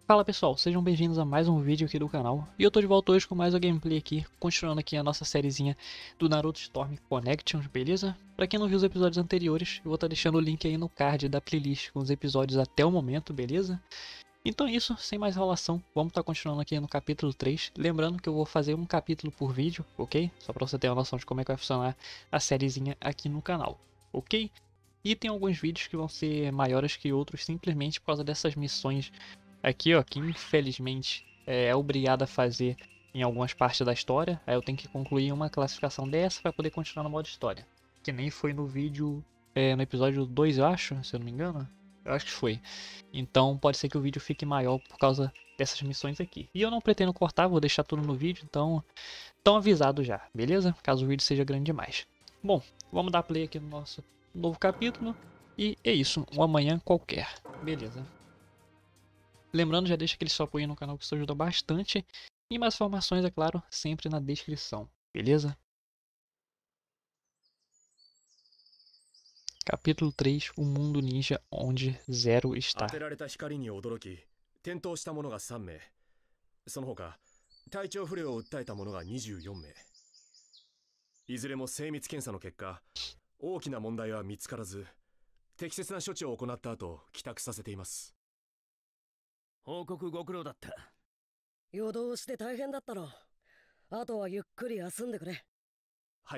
Fala pessoal, sejam bem-vindos a mais um vídeo aqui do canal. E eu tô de volta hoje com mais uma gameplay aqui, continuando aqui a nossa sériezinha do Naruto Storm Connections, beleza? Pra quem não viu os episódios anteriores, eu vou estar deixando o link aí no card da playlist com os episódios até o momento, beleza? Então é isso, sem mais enrolação, vamos estar continuando aqui no capítulo 3. Lembrando que eu vou fazer um capítulo por vídeo, ok? Só pra você ter uma noção de como é que vai funcionar a sériezinha aqui no canal, ok? E tem alguns vídeos que vão ser maiores que outros simplesmente por causa dessas missões aqui, ó, que infelizmente é obrigado a fazer em algumas partes da história. Aí eu tenho que concluir uma classificação dessa para poder continuar no modo história. Que nem foi no vídeo, no episódio 2, eu acho, se eu não me engano. Eu acho que foi. Então pode ser que o vídeo fique maior por causa dessas missões aqui. E eu não pretendo cortar, vou deixar tudo no vídeo, então estão avisados já, beleza? Caso o vídeo seja grande demais. Bom, vamos dar play aqui no nosso novo capítulo. E é isso, um amanhã qualquer. Beleza. Lembrando, já deixa aquele seu apoio no canal que isso ajuda bastante. E mais informações, é claro, sempre na descrição, beleza? Capítulo 3, o mundo ninja onde Zero está. 当てられた光に驚き、転倒した者が3名。その他、体調不良を訴えた者が24名。いずれも精密検査の結果、大きな問題は見つからず、適切な処置を行った後、帰宅させています。 報告ご苦労だった。 夜通して大変だったろ。あとはゆっくり休んでくれ。 はい。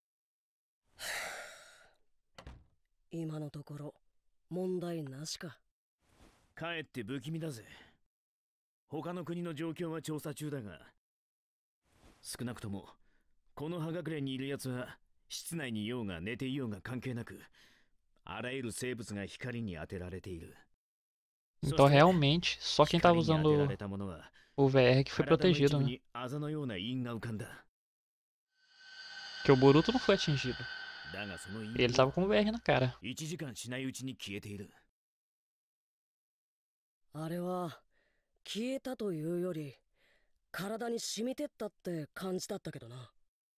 今のところ問題なしか。 かえって不気味だぜ。他の国の状況は調査中だが、少なくともこの葉隠れにいる奴は室内にいようが寝ていようが関係なく、あらゆる生物が光に当てられている。 Então realmente, só quem estava usando o VR que foi protegido, né? Que o Boruto não foi atingido. Ele estava com o VR na cara. あれは消えたというより体に染みてったって感じだったけどな。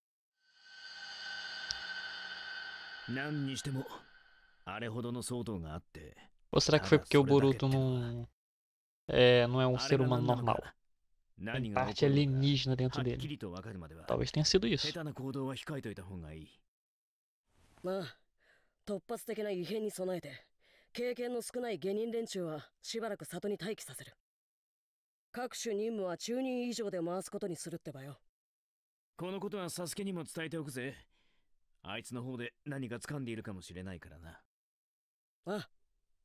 何にしてもあれほどの騒動があって。 Ou será que foi porque o Boruto não é um ser humano normal? Tem parte alienígena dentro dele. Talvez tenha sido isso. まあ、突発的な異変に備えて、経験の少ない下人連中はしばらく里に待機させる。各種任務は10人以上で回すことにするってばよ。 このことはサスケにも伝えておくぜ。あいつの方で何か掴んでいるかもしれないからな。 ああ。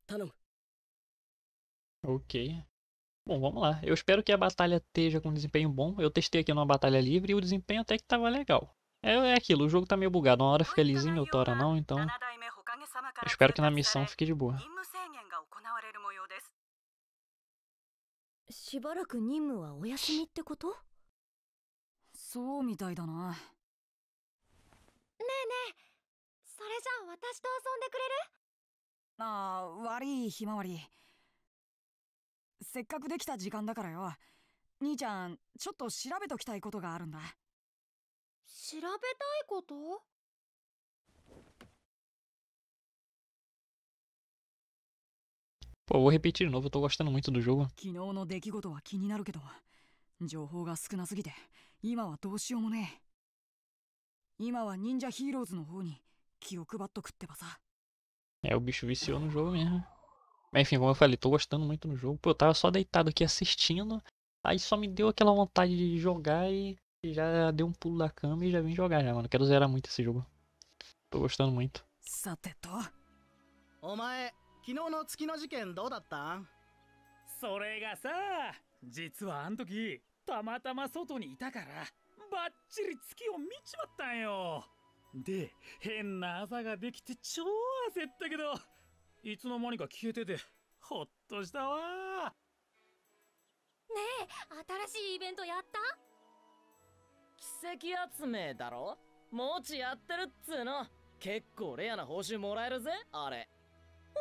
Ok. Bom, vamos lá. Eu espero que a batalha esteja com um desempenho bom. Eu testei aqui numa batalha livre e o desempenho até que tava legal. É aquilo, o jogo tá meio bugado. Uma hora fica lisinho, outra hora não, então... Eu espero que na missão fique de boa. しばらく任務はお休みってこと？そうみたいだな。ねえねえ、それじゃあ私と遊んでくれる？ああ、悪いひまわり。せっかくできた時間だからよ。兄ちゃん、ちょっと調べときたいことがあるんだ。調べたいこと？ Pô, vou repetir de novo, eu tô gostando muito do jogo. 昨日の出来事は気になるけど、情報が少なすぎて今はどうしようもねえ。今は忍者ヒーローズの方に気を配っとくってばさ。 É, o bicho viciou no jogo mesmo. Mas enfim, como eu falei, tô gostando muito do jogo. Pô, eu tava só deitado aqui assistindo. Aí só me deu aquela vontade de jogar e já deu um pulo da cama e já vim jogar já, mano. Quero zerar muito esse jogo. Tô gostando muito. さてと。 お前、昨日の月の事件どうだった？ それがさ、実はあん時たまたま外にいたからバッチリ月を見ちまったんよ。で、変な朝ができて超焦ったけど、いつの間にか消えててほっとしたわ。 ねえ、新しいイベントやった？ 奇跡集めだろ？もちやってるっつーの。結構レアな報酬もらえるぜ、あれ。 ほ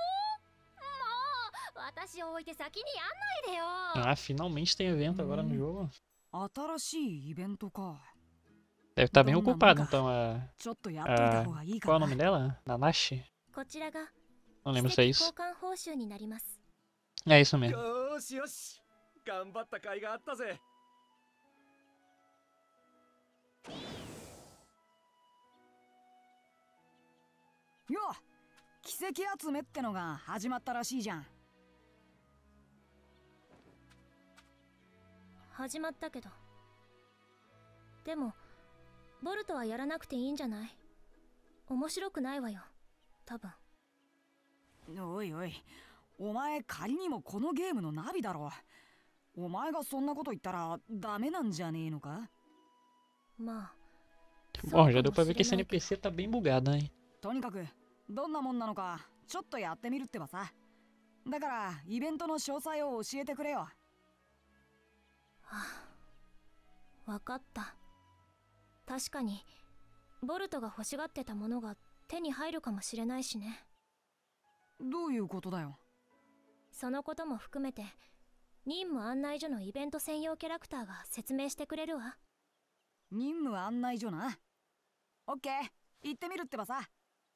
んと？もう、私を置いて先にやんないでよ。 Ah, finalmente tem evento agora no jogo. 新しいイベントか。 Deve estar bem ocupado então Qual é o nome dela? Nanashi? Não lembro se é isso. É isso mesmo. よしよし、頑張った甲斐があったぜ。 よ、奇跡集めってのが始まったらしいじゃん。 始まったけど、でもボルトはやらなくていいんじゃない？面白くないわよ、多分。 おいおい、お前仮にもこのゲームのナビだろ。お前がそんなこと言ったらダメなんじゃねえのか？ まあ。 Bom, já deu pra ver que esse NPC tá bem bugado, hein? とにかくどんなもんなのかちょっとやってみるってばさ。だからイベントの詳細を教えてくれよ。 はあ、わかった。確かにボルトが欲しがってたものが手に入るかもしれないしね。 どういうことだよ。 そのことも含めて任務案内所のイベント専用キャラクターが説明してくれるわ。 任務案内所な。オッケー、行ってみるってばさ。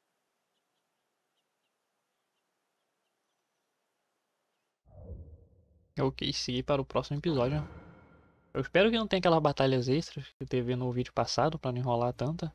Ok, seguir para o próximo episódio. Eu espero que não tenha aquelas batalhas extras que teve no vídeo passado, pra não enrolar tanta.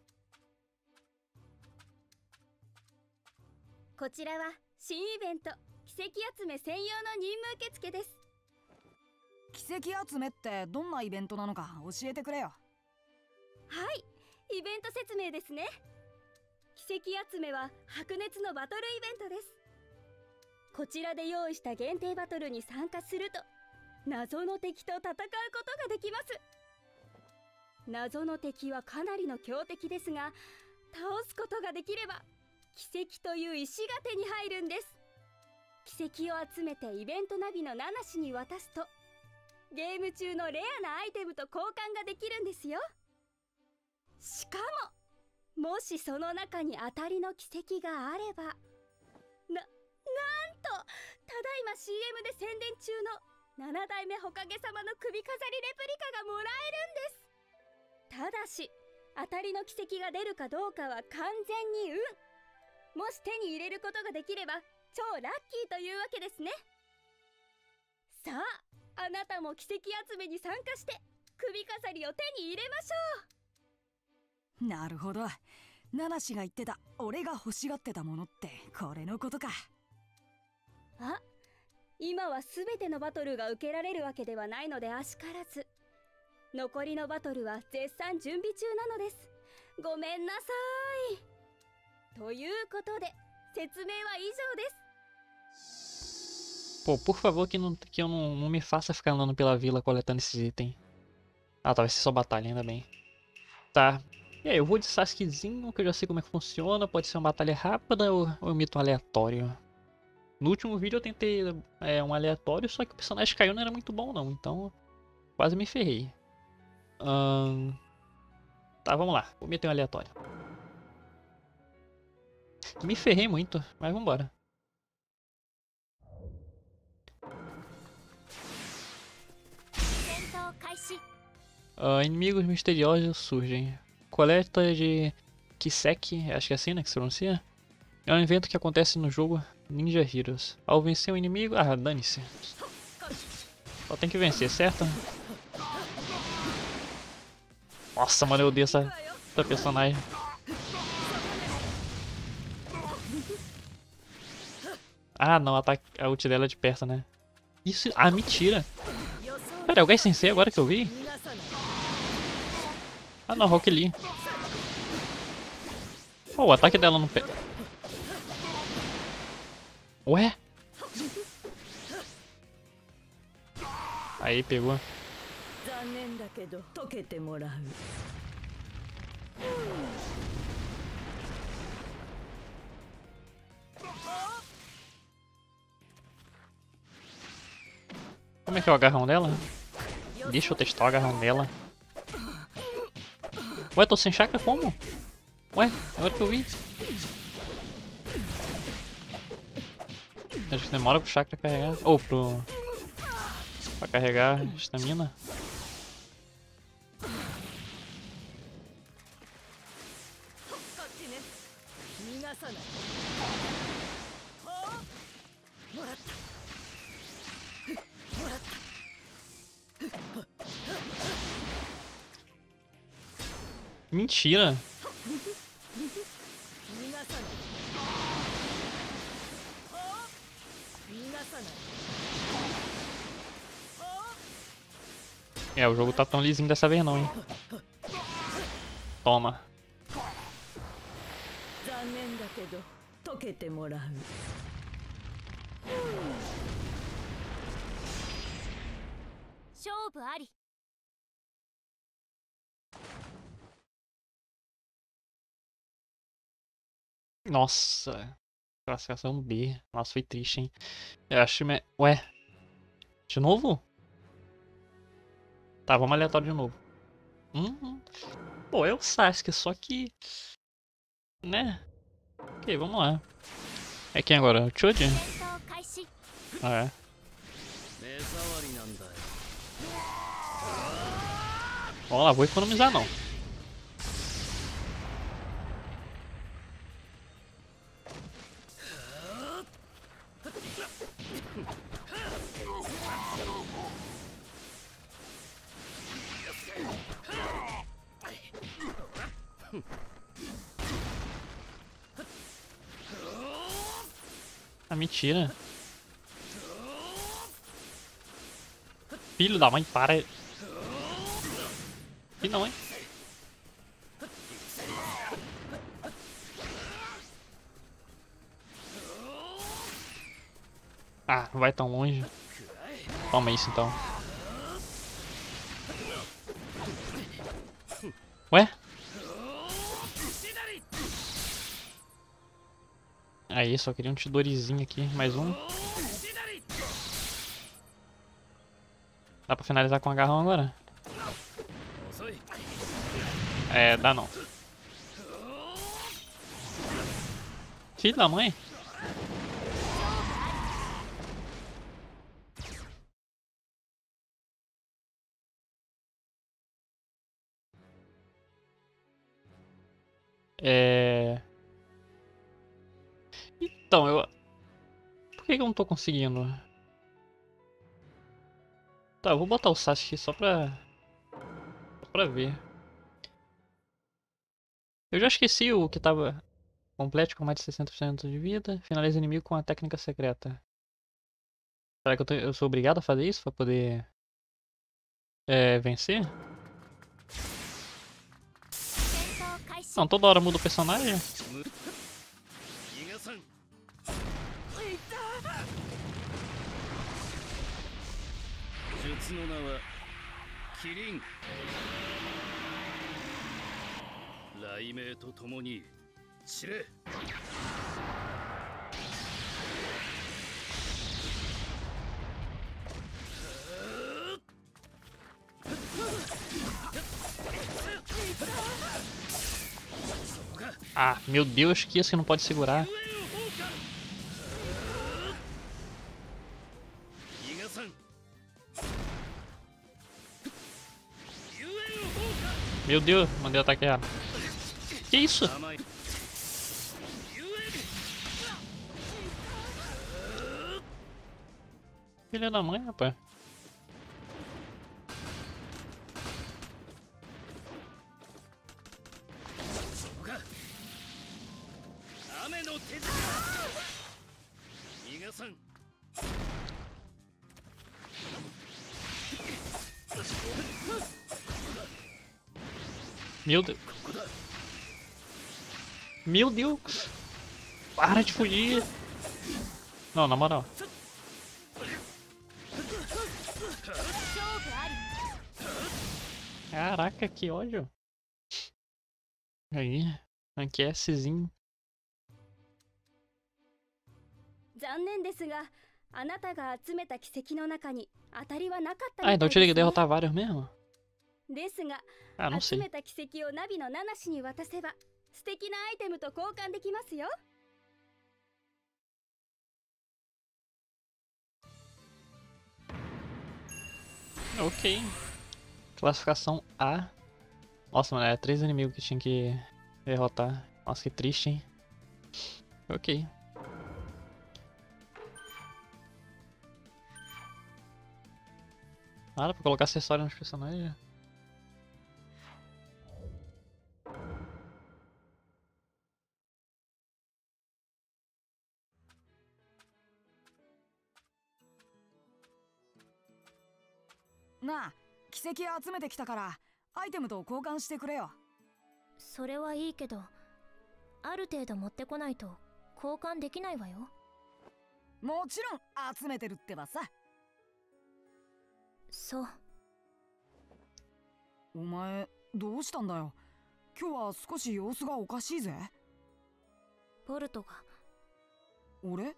こちらは新イベント奇跡集め専用の任務受付です。 奇跡集めってどんなイベントなのか教えてくれよ。 はい、イベント説明ですね。奇跡集めは白熱のバトルイベントです。こちらで用意した限定バトルに参加すると謎の敵と戦うことができます。謎の敵はかなりの強敵ですが、倒すことができれば奇跡という石が手に入るんです。奇跡を集めてイベントナビのナナシに渡すとゲーム中のレアなアイテムと交換ができるんですよ。しかももしその中に当たりの奇跡があればなんとただいま CM で宣伝中の7代目火影様の首飾りレプリカがもらえるんです。ただし当たりの奇跡が出るかどうかは完全に運。もし手に入れることができれば超ラッキーというわけですね。さあ、あなたも奇跡集めに参加して首飾りを手に入れましょう。 なるほど。ナナシが言ってた俺が欲しがってたものってこれのことか。 あ、今は全てのバトルが受けられるわけではないのであしからず、残りのバトルは絶賛準備中なのです。ごめんなさい。ということで説明は以上です。 Pô, por favor que eu não me faça ficar andando pela vila coletando esses itens. Ah, tá, vai ser só batalha, ainda bem. Tá. E aí, eu vou de Sasukezinho, que eu já sei como é que funciona. Pode ser uma batalha rápida ou eu imito um aleatório. No último vídeo eu tentei um aleatório, só que o personagem caiu não era muito bom não. Então, quase me ferrei. Tá, vamos lá. Vou meter um aleatório. Me ferrei muito, mas vambora. Inimigos misteriosos surgem. Coleta de Kiseki, acho que é assim, né, que se pronuncia? É um evento que acontece no jogo Ninja Heroes. Ao vencer um inimigo... Ah, dane-se. Só tem que vencer, certo? Nossa, mano, eu odeio essa personagem. Ah, não, a ult dela é de perto, né? Isso... Ah, mentira. Pera, é o Gai Sensei agora que eu vi? Ah, não, Rock Lee. Oh, o ataque dela não pega. Ué? Aí, pegou. Como é que é o agarrão dela? Deixa eu testar o agarrão dela. Ué, tô sem chakra como? Ué, agora que eu vi. Acho que demora pro chakra carregar. Ou pra carregar estamina. Mentira. É, o jogo tá tão lisinho dessa vez não, hein. Toma. 残念だけど溶けてもらう。 勝負あり。 Nossa. Classificação B. Nossa, foi triste, hein. Eu acho... Ué. De novo? Tá, vamos aleatório de novo. Pô, é o Sasuke, só que... Né? Ok, vamos lá. É quem agora? O Choji? Ah, é. Vamos lá, vou economizar não. Ah, mentira. Filho da mãe, para. Filho da mãe. Ah, não vai tão longe. Toma isso então. Ué? Aí, só queria um Chidorizinho aqui, mais um. Dá pra finalizar com agarrão agora? É, dá não. Filho da mãe? Então, por que eu não tô conseguindo? Tá, eu vou botar o Sasuke só pra ver. Eu já esqueci o que tava... Complete com mais de 60% de vida. Finaliza inimigo com a técnica secreta. Será que eu sou obrigado a fazer isso pra poder... vencer? Não, toda hora muda o personagem. Ah, meu Deus, que isso que não pode segurar. Meu Deus, mandei ataque errado. Que isso? Filha da mãe, rapaz. Meu Deus. Meu Deus. Para de fugir. Não, na moral. Caraca, que ódio. Aí, aqui é Szinho. 残念ですが、あなたが集めた奇跡の中に当たりはなかったみたいですね。 Ah, então eu tinha que derrotar vários mesmo? ですが、 Ah, não 集 sei. めた奇跡をナビのナナ氏に渡せば素敵なアイテムと交換できますよ。 Ok. Classificação A. Nossa, mano, é 3 inimigos que tinha que derrotar. Nossa, que triste, hein? Ok. Nada pra colocar acessório nos personagens. Naあ、奇跡集めてきたからアイテムと交換してくれよ。 それはいいけど、ある程度持ってこないと交換できないわよ。 もちろん集めてるってばさ。 そう。 お前どうしたんだよ。今日は少し様子がおかしいぜ。 ボルトが。 俺？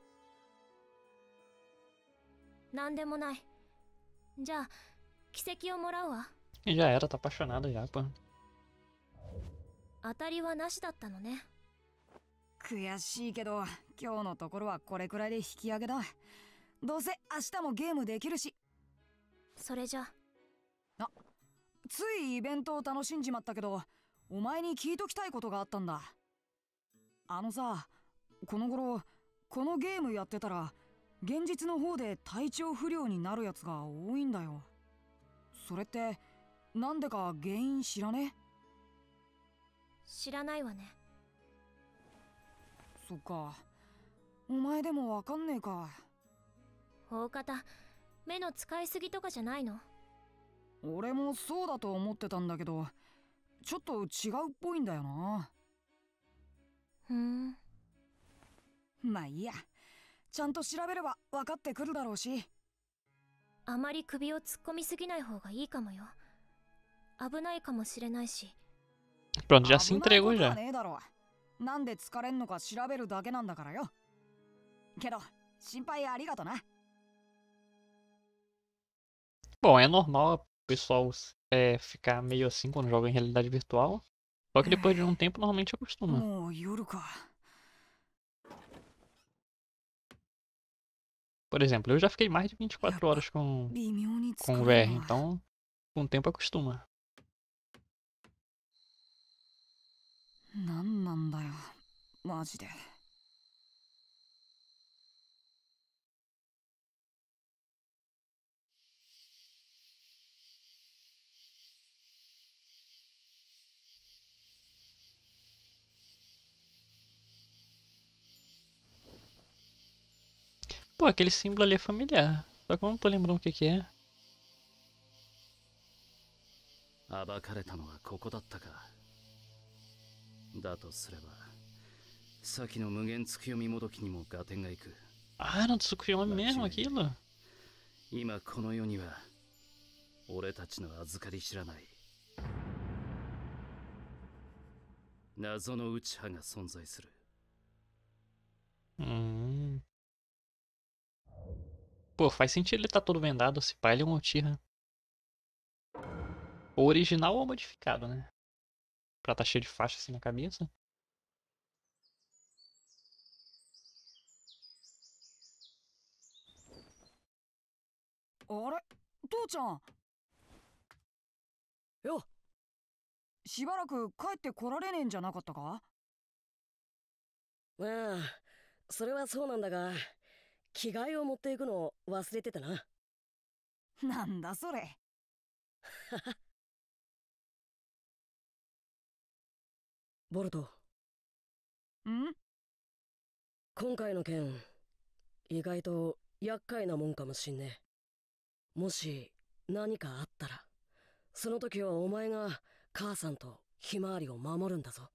なんでもない。じゃあ奇跡をもらうわ。 E já era, tá apaixonado já, pô. 当たりはなしだったのね。 悔しいけど今日のところはこれくらいで引き上げだ。どうせ明日もゲームできるし。 それじゃあ、ついイベントを楽しんじまったけど、お前に聞いときたいことがあったんだ。あのさ、この頃このゲームやってたら現実の方で体調不良になるやつが多いんだよ。それってなんでか原因知らね？ 知らないわね。 そっか、お前でもわかんねえか。 大方目の使いすぎとかじゃないの？ 俺もそうだと思ってたんだけど、ちょっと違うっぽいんだよな。まあいいや、ちゃんと調べれば分かってくるだろうし。 あまり首を突っ込みすぎない方がいいかもよ。危ないかもしれないし。 Pronto, já se entregou já. なんで疲れんのか調べるだけなんだからよ。けど心配ありがとな。 Bom, é normal o pessoal ficar meio assim quando joga em realidade virtual. Só que depois de um tempo normalmente acostuma. Por exemplo, eu já fiquei mais de 24 horas com o VR, então com o tempo acostuma. なんなんだよ、マジで。 Pô, aquele símbolo ali é familiar. Só que eu não tô lembrando o que que é. 暴かれたのはここだったか。だとすれば、先の無限月読みもどきにも合点がいく。 Ah, era do Tsukuyomi mesmo aquilo? 今この世には俺たちの預かり知らない謎の内派が存在する。 Pô, faz sentido ele tá todo vendado, se pá, ele é um Uchiha. O original ou modificado, né? Pra tá cheio de faixa assim na cabeça. あれ、父ちゃん。よ。しばらく帰ってこられねえんじゃなかったか？ ああ、それはそうなんだが、着替えを持っていくの忘れてたな。 なんだそれ。 ボルト。 ん？ 今回の件、意外と厄介なもんかもしんねえ。もし何かあったら、その時はお前が母さんとひまわりを守るんだぞ。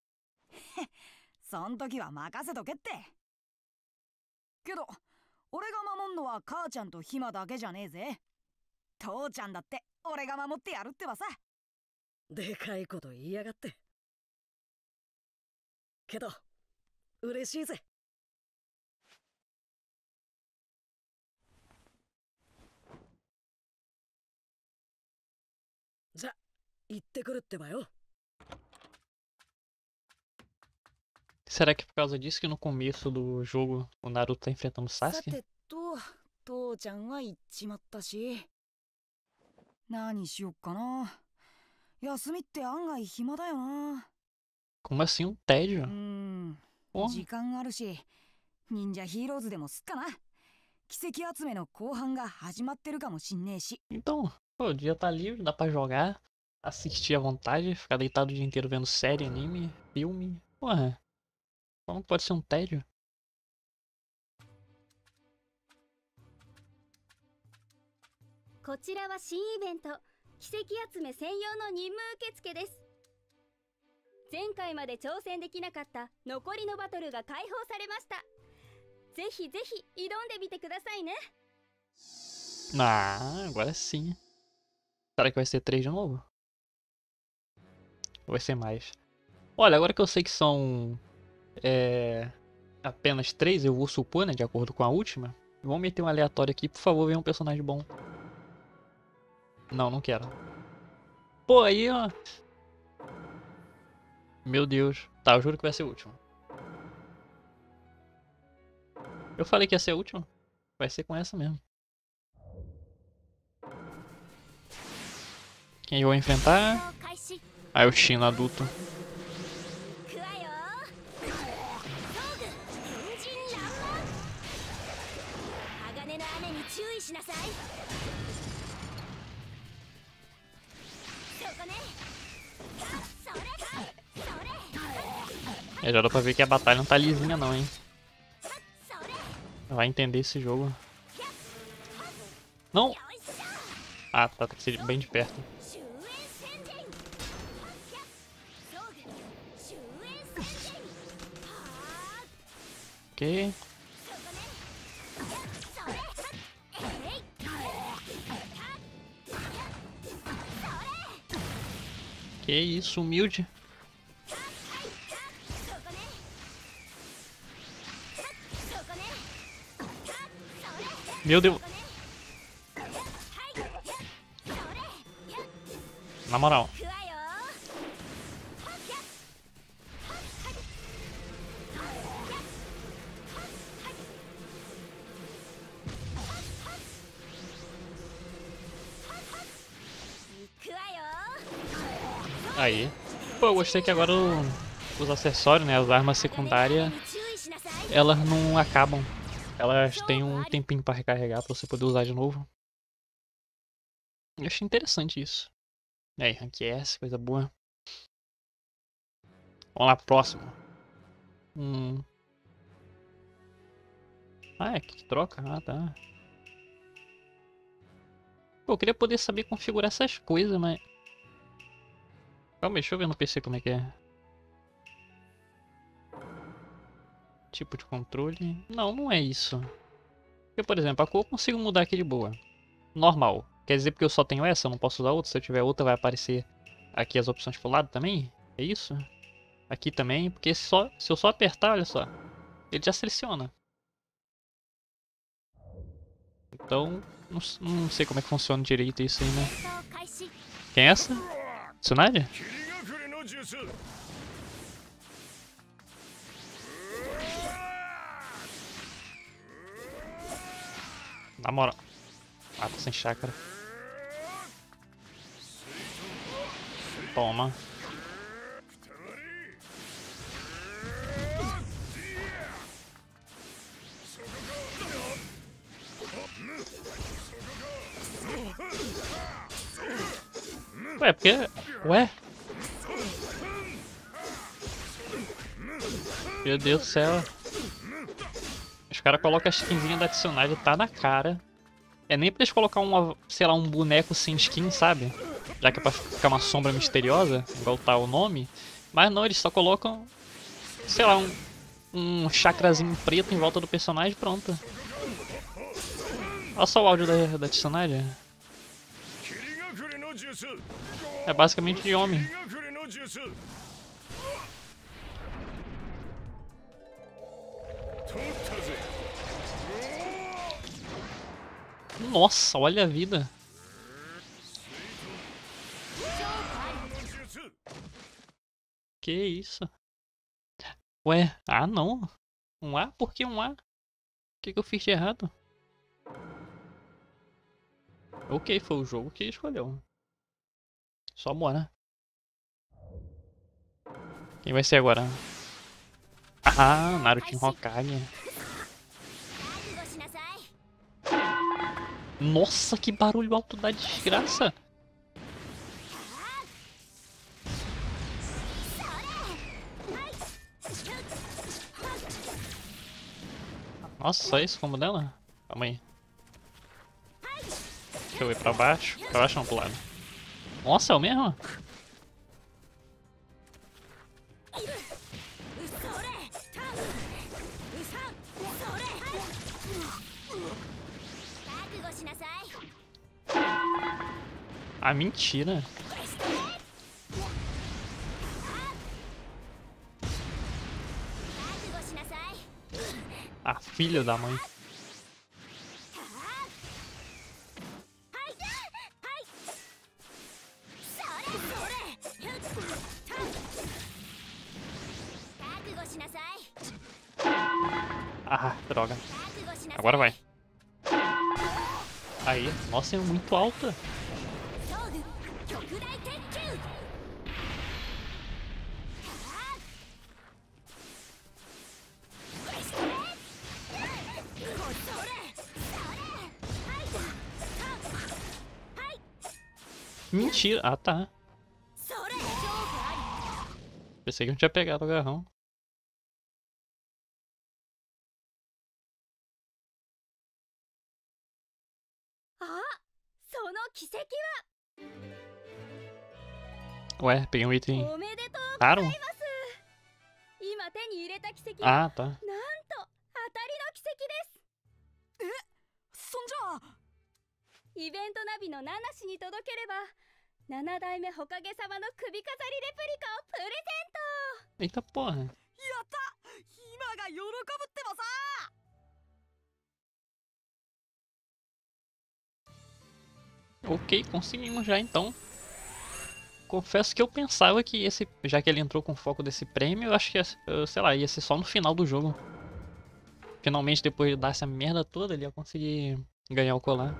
そん時は任せとけって。けど俺が守んのは母ちゃんとひまだけじゃねえぜ。父ちゃんだって俺が守ってやるってばさ。 でかいこと言いやがって。けど嬉しいぜ。じゃ、行ってくるってばよ。 Será que é por causa disso que no começo do jogo o Naruto tá enfrentando o Sasuke? 父ちゃんは行っちまったし、何しよっかな。休みって案外暇だよな。 Como assim um tédio? 時間あるし、忍者ヒーローズでもすっかな。 Então, pô, o dia tá livre, dá pra jogar, assistir à vontade, ficar deitado o dia inteiro vendo série, anime, filme. Porra, como pode ser um tédio? Ah, agora sim. Será que vai ser 3 de novo? Ou vai ser mais? Olha, agora que eu sei que são apenas 3, eu vou supor, né, de acordo com a última. Vamos meter um aleatório aqui, por favor, venha um personagem bom. Não, não quero. Pô, aí, ó. Meu Deus. Tá, eu juro que vai ser o último. Eu falei que ia ser a última. Vai ser com essa mesmo. Quem eu vou enfrentar? Ah, é o Chino adulto. Já dá pra ver que a batalha não tá lisinha não, hein. Vai entender esse jogo. Não! Ah, tá, tem que ser bem de perto. Ok. Que isso, humilde. Meu Deus. Na moral. Aí. Pô, eu gostei que agora os acessórios, né, as armas secundárias, elas não acabam. Elas têm um tempinho pra recarregar pra você poder usar de novo. Eu achei interessante isso. E aí, Rank S, coisa boa. Vamos lá, próximo. Ah, é que troca? Ah, tá. Pô, eu queria poder saber configurar essas coisas, mas... Calma aí, deixa eu ver no PC como é que é. Tipo de controle... Não, não é isso. Porque, por exemplo, a cor eu consigo mudar aqui de boa. Normal. Quer dizer porque eu só tenho essa, eu não posso usar outra. Se eu tiver outra vai aparecer aqui as opções pro lado também? É isso? Aqui também, porque se eu só apertar, olha só. Ele já seleciona. Então, não sei como é que funciona direito isso aí, né? Quem é essa? Tsunade? Na moral. Ah, tô sem chakra. Toma. Ué, porque... Ué? Meu Deus do céu. Os caras colocam a skinzinha da Tsunade, tá na cara. É nem pra eles colocar uma, sei lá, um boneco sem skin, sabe? Já que é pra ficar uma sombra misteriosa, igual tá o nome. Mas não, eles só colocam, sei lá, um chakrazinho preto em volta do personagem e pronto. Olha só o áudio da Tsunade. É basicamente de homem. Nossa, olha a vida. Que isso? Ué, ah não. Um A? Por que um A? O que eu fiz de errado? Ok, foi o jogo que escolheu. Só bora. Quem vai ser agora? Ah, Naruto Hokage. Nossa, que barulho alto da desgraça. Nossa, só isso como dela? Calma aí. Deixa eu ir pra baixo. Pra baixo não, pro lado. Nossa, é o mesmo? Ah, mentira. Ah, filho da mãe. Ah, droga. Agora vai. Aí, nossa, é muito alta. Mentira. Ah, tá. Pensei que não tinha pegado o agarrão. Ué, peguei um item raro? Ah, tá. イベントナビのナナ氏に届ければ7代目火影様の首飾りレプリカをプレゼント。 Eita porra. やった今が喜ぶってばさ。 Ok, conseguimos já então. Confesso que eu pensava que esse, já que ele entrou com foco desse prêmio, eu acho que, sei lá, ia ser só no final do jogo. Finalmente, depois de dar essa merda toda, ele ia conseguir ganhar o colar.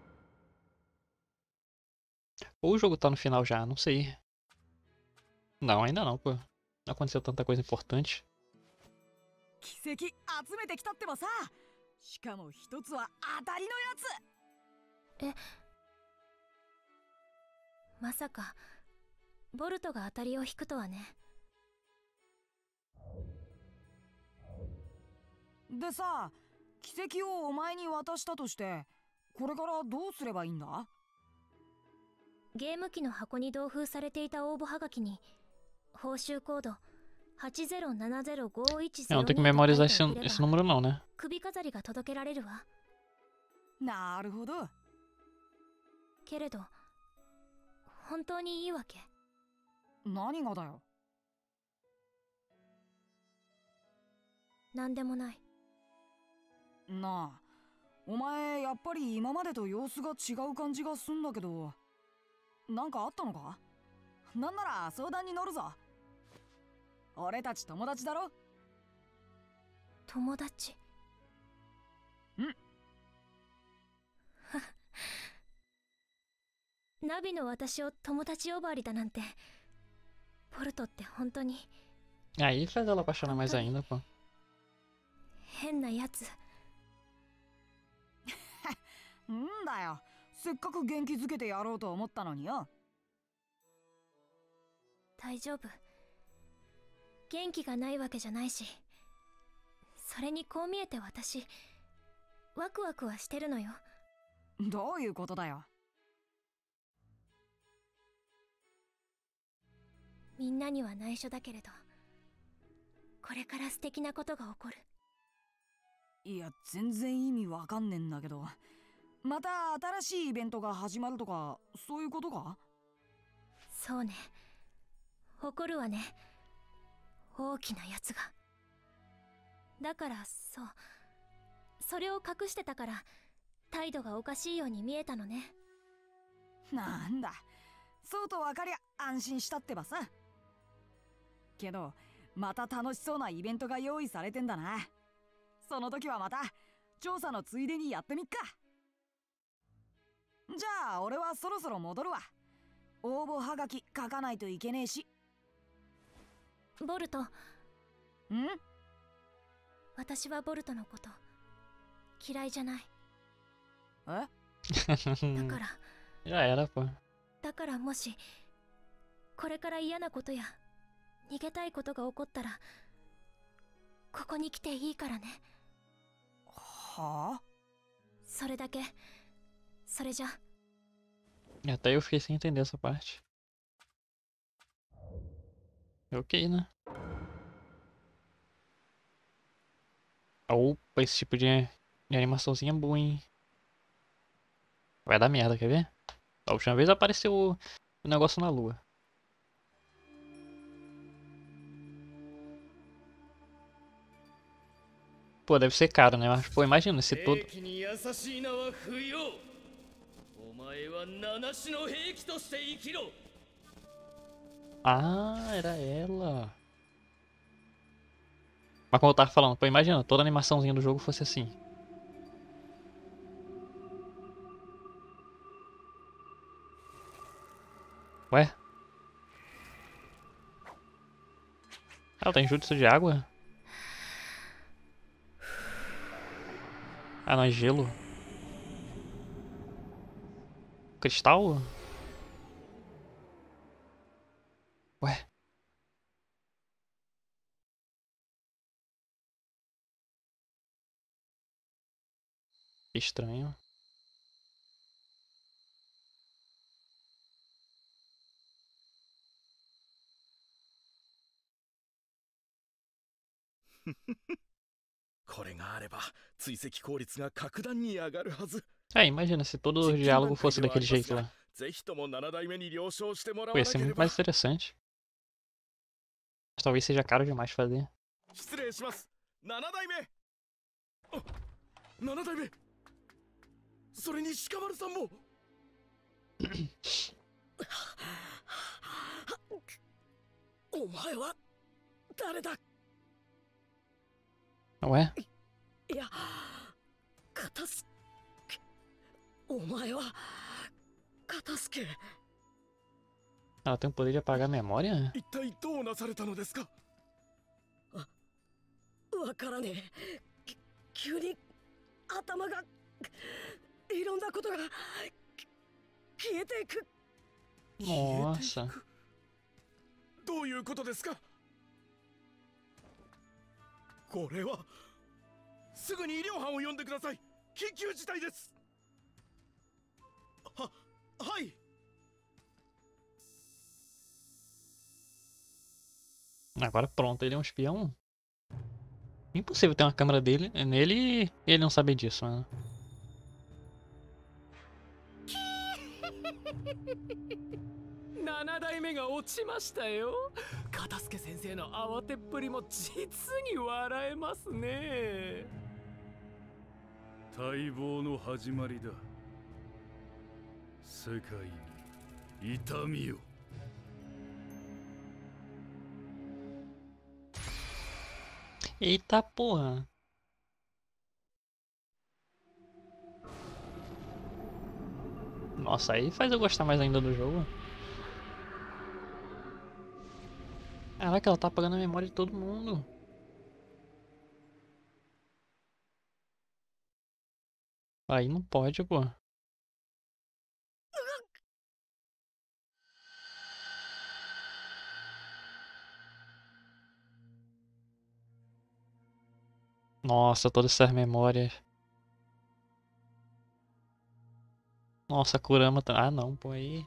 Ou o jogo tá no final já, não sei. Não, ainda não, pô. Não aconteceu tanta coisa importante. 奇跡集めてきたってばさ。しかも一つは当たりのやつ。 え、まさかボルトが当たりを引くとはね。 でさ、奇跡をお前に渡したとして、これからどうすればいいんだ？ ゲーム機の箱に同封されていた応募はがきに報酬コード 80705102 Eu não tenho que memorizar esse número não, né? 首飾りが届けられるわ。 なるほど。 けれど本当にいいわけ？ 何がだよ。 なんでもない。 なあ、お前やっぱり今までと様子が違う感じがすんだけど、なんかあったのか？なんなら相談に乗るぞ。俺たち友達だろ？ 友達？ ん？ ナビの私を友達呼ばわりだなんて。ボルトって本当に。 Aí faz ela apaixonar mais ainda, pô. 変なやつ。 んだよ。せっかく元気づけてやろうと思ったのによ。 大丈夫。元気がないわけじゃないし。それにこう見えて私、ワクワクはしてるのよ。 どういうことだよ。 みんなには内緒だけれど、これから素敵なことが起こる。 いや、全然意味わかんねんだけど、また新しいイベントが始まるとか、そういうことか？ そうね。起こるわね。大きなやつが。だからそう。それを隠してたから、態度がおかしいように見えたのね。 なんだ。そうとわかりゃ安心したってばさ。けど、また楽しそうなイベントが用意されてんだな。その時はまた調査のついでにやってみっか。じゃあ俺はそろそろ戻るわ。応募はがき書かないといけねえし。 ボルト。 ん？ 私はボルトのこと嫌いじゃない。 え？ Já era, pô. だからもしこれから嫌なことや逃げたいことが起こったらここに来ていいからね。 はあ？ それだけ。それじゃ。 Até eu fiquei sem entender essa parte. Ok, né? Opa, esse tipo de animaçãozinha é boa, hein? Vai dar merda, quer ver? Da última vez apareceu o negócio na lua. Pô, deve ser caro, né? Mas, pô, imagina se todo... Ah, era ela. Mas como eu tava falando, pô, imagina, toda a animaçãozinha do jogo fosse assim. Ué? Ela tem jutsu de água? Ah, não, é gelo. Cristal? Ué? Estranho. É, imagina se todo o diálogo fosse daquele jeito lá. Pô, ia ser muito mais interessante. Mas talvez seja caro demais fazer. Ué? Ela tem o poder de apagar a memória? わからねえ。急に頭がいろんなことが消えていく。 Nossa. どういうことですか？これはすぐに医療班を呼んでください。緊急事態です。はい。 Agora pronto, ele é um espião. Impossível ter uma câmera nele e ele não saber disso, né? Eita porra! Nossa, aí faz eu gostar mais ainda do jogo. Caraca, ela tá apagando a memória de todo mundo. Aí não pode, pô. Nossa, todas essas memórias. Nossa, a Kurama tá... Ah, não, pô, aí...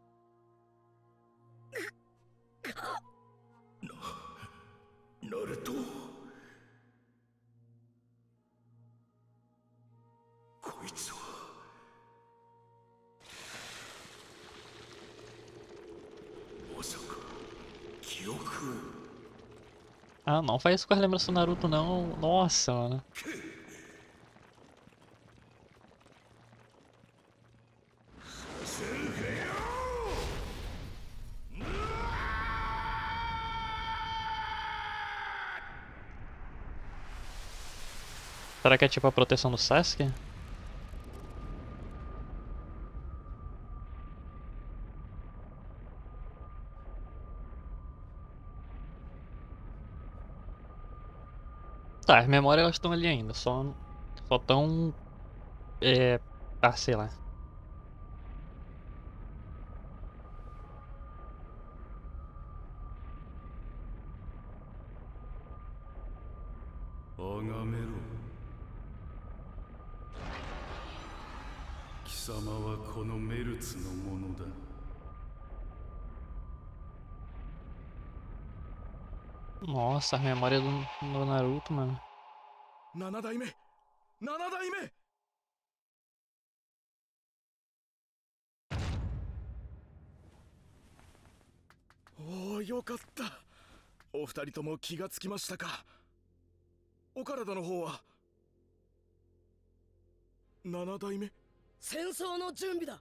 Naruto... Ah, não faz isso com as lembranças do Naruto, não. Nossa, mano. Será que é tipo a proteção do Sasuke? Tá, as memórias elas estão ali ainda, só tão... Ah, sei lá. 崇めろ。貴様はこのメルツのものだ。 Nossa, a memória do Naruto, mano. 7代目、7代目。おお、よかった。お二人とも気がつきましたか。お体の方は7代目。 戦争の準備だ。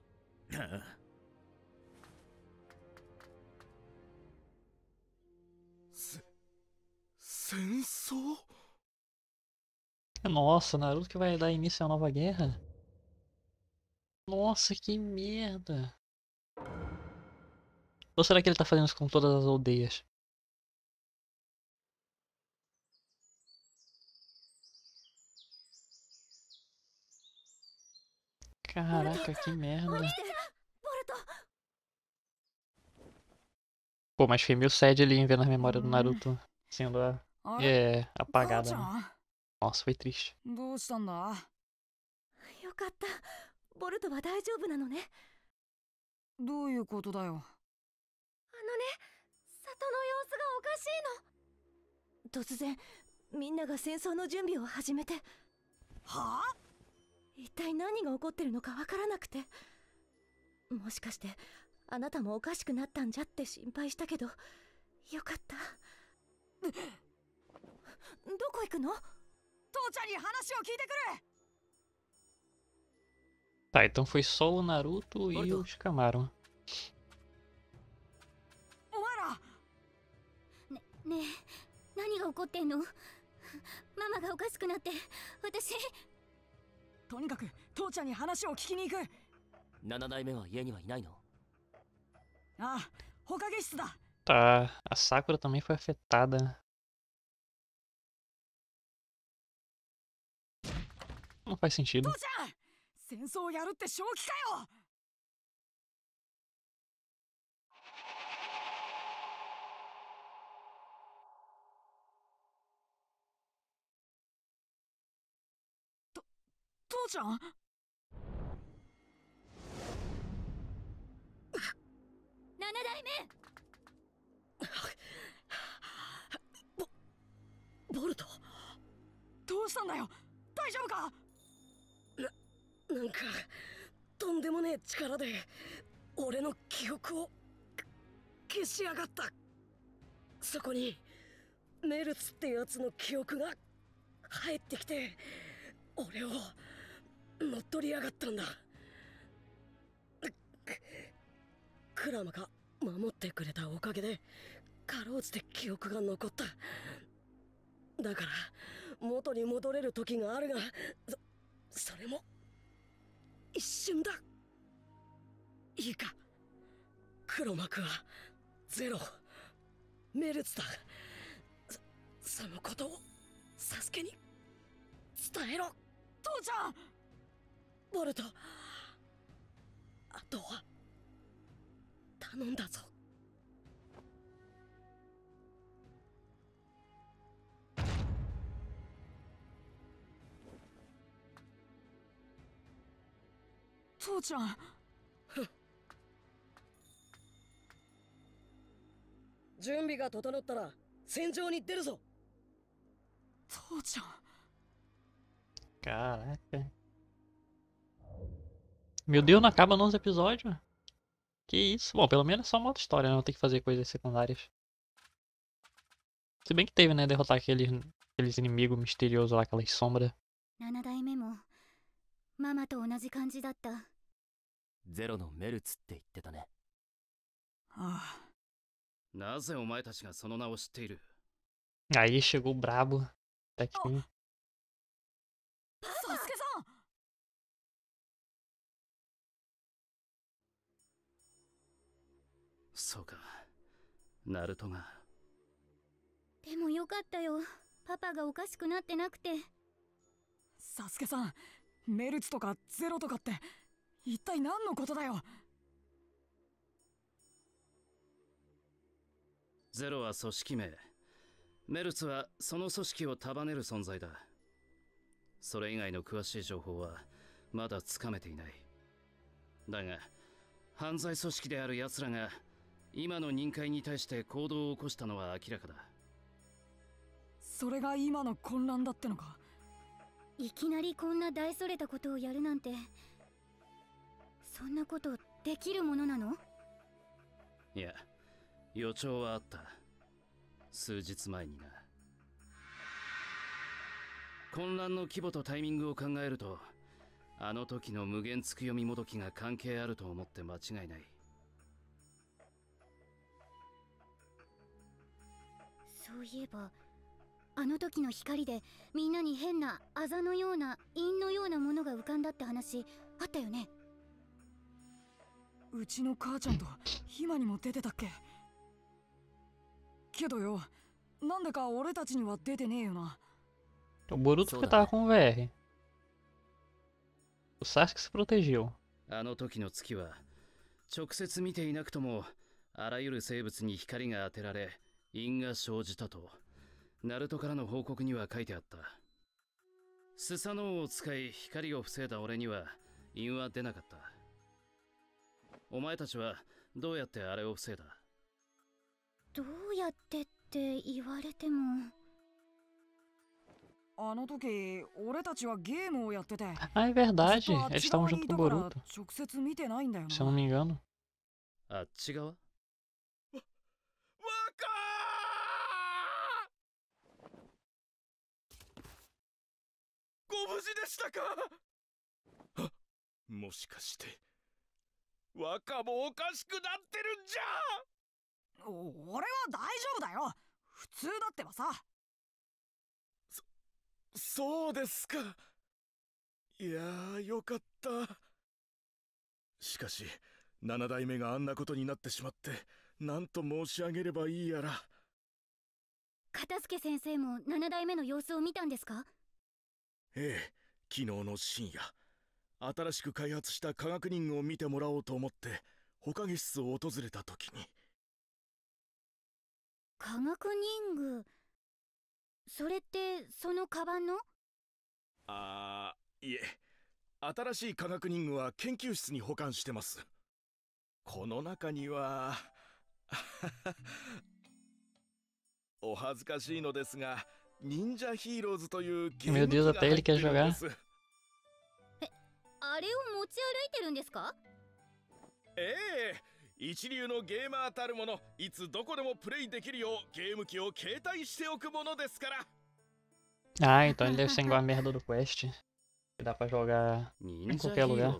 戦争？ Nossa, Naruto que vai dar início à nova guerra? Nossa, que merda. Ou será que ele tá fazendo isso com todas as aldeias? Caraca, que merda. Pô, mas foi meio sad ali em ver na memória do Naruto sendo apagada, né? Nossa, foi triste. どうしたんだ？ よかった。ボルトは大丈夫なのね。 どういうことだよ。 里の様子がおかしいの。突然みんなが戦争の準備を始めて。 はあ？ 一体何が起こってるのかわからなくて。もしかしてあなたもおかしくなったんじゃって心配したけど、よかった。どこ行くの？ 父ちゃんに話を聞いてくれ。 Tá, então foi só o Naruto e o Shikamaru. お前ら。 ねえ、何が起こってんの？ママがおかしくなって、私。 とにかく父ちゃんに話を聞きに行く。 7代目は家にはいないの？ ああ、火影室だ。 Tá, a Sakura também foi afetada. Não faz sentido. 父ちゃん、戦争をやるって正気かよ。父ちゃん？ 7代目。 ボルト、 どうしたんだよ。大丈夫か？ なんかとんでもねえ力で俺の記憶を消しやがった。そこにメルツってやつの記憶が入ってきて俺を乗っ取りやがったんだ。クラマが守ってくれたおかげでかろうじて記憶が残った。だから元に戻れる時があるが、それも一瞬だ。いいか、黒幕はゼロ、メルツだ。そのことをサスケに伝えろ。 父ちゃん。 ボルト、あとは頼んだぞ。 父ちゃん。 準備が整ったら戦場に出るぞ。 父ちゃん。 Caraca. Meu Deus, não acaba nos episódios? Que isso? Bom, pelo menos é só modo história, né? Não tem que fazer coisas secundárias. Se bem que teve, né? Derrotar aqueles inimigos misteriosos lá, aquelas sombras. 7代目もママと同じ感じだった。 ゼロのメルツって言ってたね。 ああ。 なぜお前たちがその名を知っている？ Aí chegou o brabo. Tá aqui. サスケさん。 そうか、ナルトが。 でもよかったよ。パパがおかしくなってなくて。 サスケさん、メルツとかゼロとかって一体何のことだよ。 ゼロは組織名。 メルツはその組織を束ねる存在だ。それ以外の詳しい情報はまだつかめていない。だが犯罪組織である奴らが今の任界に対して行動を起こしたのは明らかだ。 それが今の混乱だってのか。 いきなりこんな大それたことをやるなんて、そんなことできるものなの？ いや、予兆はあった。数日前にな。混乱の規模とタイミングを考えると、あの時の無限つく読みもどきが関係あると思って間違いない。 そういえばあの時の光でみんなに変なあざのような陰のようなものが浮かんだって話あったよね。 うちの母ちゃんと今にも出てたっけ。けどよ、なんでか俺たちには出てねえよな。 O Boruto que tava com o VR. O Sasuke se protegeu. あの時の月は直接見ていなくともあらゆる生物に光が当てられ陰が生じたとナルトからの報告には書いてあった。スサノオを使い光を防いだ俺には陰は出なかった。お前たちはどうやってあれを防いだ？ どうやってって言われても。 あの時俺たちはゲームをやってて。 Ah, é verdade. Eles estavam junto com o Boruto. 直接見てないんだよな。 Se eu não me engano. あっち側？ ご無事でしたか？は、もしかして若もおかしくなってるんじゃ。 俺は大丈夫だよ。普通だってばさ。 そうですか。いやー、よかった。しかし7代目があんなことになってしまって何と申し上げればいいやら。 片付先生も7代目の様子を見たんですか？ ええ、昨日の深夜新しく開発した科学忍具を見てもらおうと思って火影室を訪れた時に。 科学忍具、それってそのカバンの？ いえ、新しい科学忍具は研究室に保管してます。この中にはお恥ずかしいのですが忍者ヒーローズというゲーム機が入ってるんです。 あれを持ち歩いてるんですか？ ええ、一流のゲーマーたるもの、いつどこでもプレイできるようゲーム機を携帯しておくものですから。 Ah, então ele deve ser igual a merda do Quest. Que dá pra jogar em qualquer lugar.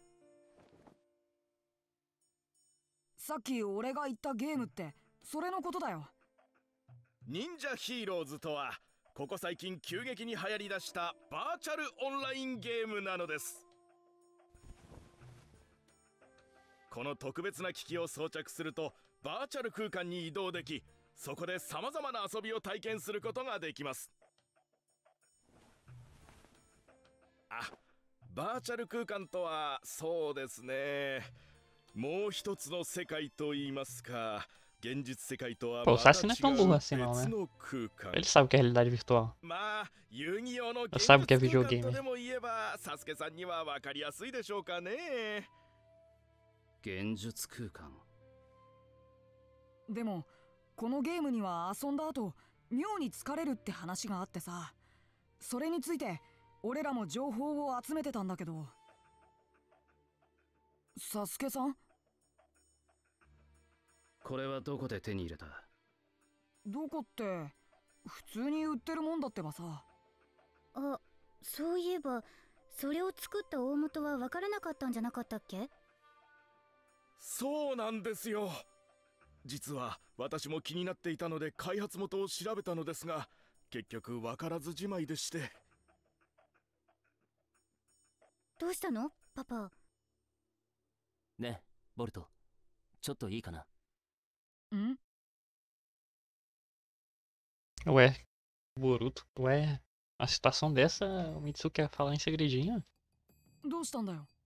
さっき俺が言ったゲームってそれのことだよ。 忍者ヒーローズとはここ最近急激に流行りだしたバーチャルオンラインゲームなのです。この特別な機器を装着するとバーチャル空間に移動でき、そこでさまざまな遊びを体験することができます。バーチャル空間とはそうですね、もう一つの世界といいますか、現実世界とはまた違う別の空間。 Ele sabe o que é realidade virtual. まあ、遊戯王の現実 sabe o que é 空間 videogame. とでも言えば、サスケさんには分かりやすいでしょうかね。 現実空間。 でもこのゲームには遊んだ後妙に疲れるって話があってさ、それについて俺らも情報を集めてたんだけど。サスケさん、 これはどこで手に入れた？ どこって普通に売ってるもんだってばさ。 あ、そういえばそれを作った大元は分からなかったんじゃなかったっけ？ そうなんですよ。実は私も気になっていたので開発元を調べたのですが、結局分からずじまいでして。 どうしたのパパ？ ねえボルト、ちょっといいかな？ ん？ Ué, Boruto, ué, a situação dessa, o Mitsuki quer falar em segredinho? どうしたんだよ？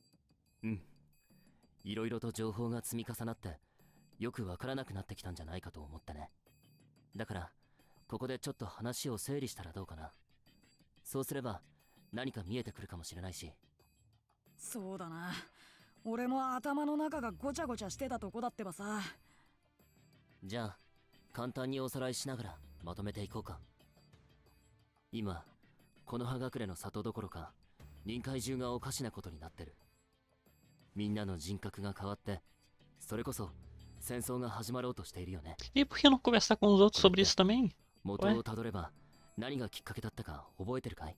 いろいろと情報が積み重なってよくわからなくなってきたんじゃないかと思ってね。だからここでちょっと話を整理したらどうかな。そうすれば何か見えてくるかもしれないし。 そうだな。俺も頭の中がごちゃごちゃしてたとこだってばさ。 じゃあ簡単におさらいしながらまとめていこうか。今この葉隠れの里どころか臨海中がおかしなことになってる。みんなの人格が変わってそれこそ戦争が始まろうとしているよね。 E por que não conversar com os outros sobre isso também? 元をたどれば何がきっかけだったか覚えてるかい？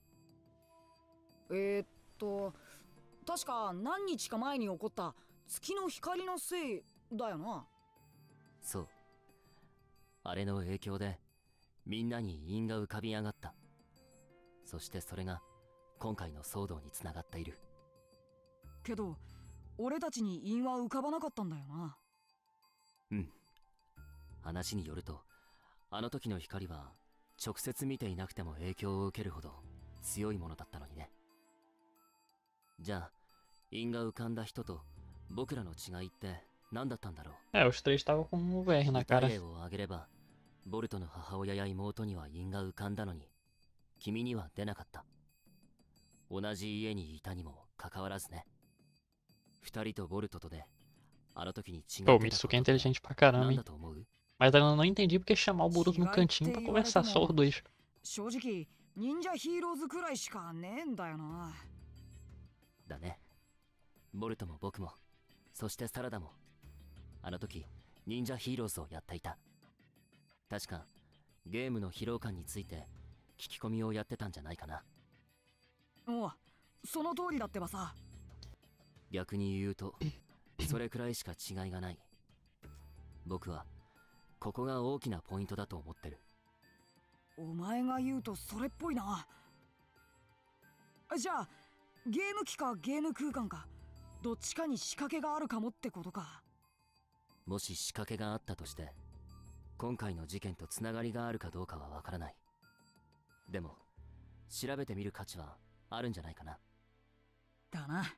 確か何日か前に起こった月の光のせいだよな。 そう。あれの影響でみんなに因が浮かび上がった。そしてそれが今回の騒動につながっている。 けど俺たちに因は浮かばなかったんだよな。 うん。話によるとあの時の光は直接見ていなくても影響を受けるほど強いものだったのにね。じゃあ因が浮かんだ人と僕らの違いって何だったんだろう。 Os três estavam com um VR na cara. 例を挙げればボルトの母親や妹には因が浮かんだのに君には出なかった。同じ家にいたにもかかわらずね。二人とボルトとであの時に違ってた Pô, o Mitsuki é inteligente pra caramba, hein? Mas eu não entendi porque chamar o Boruto no cantinho pra conversar só os dois. 正直忍者ヒーローズくらいしかねえんだよな。 だね。ボルトも僕もそしてサラダもあの時忍者ヒーローズをやっていた。確かゲームの疲労感について聞き込みをやってたんじゃないかな。 おう、その通りだってばさ。 逆に言うとそれくらいしか違いがない。僕はここが大きなポイントだと思ってる。 お前が言うとそれっぽいな。じゃあゲーム機かゲーム空間かどっちかに仕掛けがあるかもってことか。 もし仕掛けがあったとして今回の事件とつながりがあるかどうかはわからない。でも調べてみる価値はあるんじゃないかな。 だな。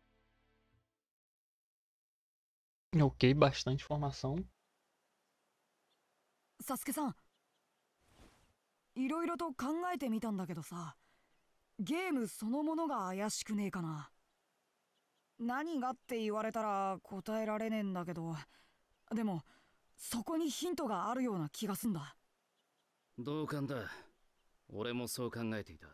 Ok, bastante informação. サスケさん、いろいろと考えてみたんだけどさ、ゲームそのものが怪しくねえかな。何がって言われたら答えられねえんだけど、でもそこにヒントがあるような気がすんだ。 同感だ。俺もそう考えていた。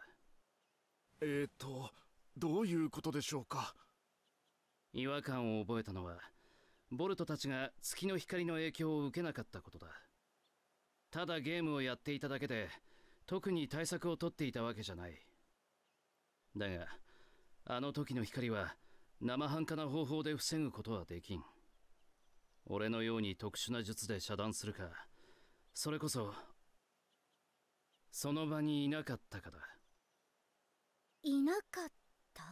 どういうことでしょうか。 違和感を覚えたのはボルトたちが月の光の影響を受けなかったことだ。ただゲームをやっていただけで特に対策を取っていたわけじゃない。だがあの時の光は生半可な方法で防ぐことはできん。俺のように特殊な術で遮断するか、それこそその場にいなかったかだ。 いなかった？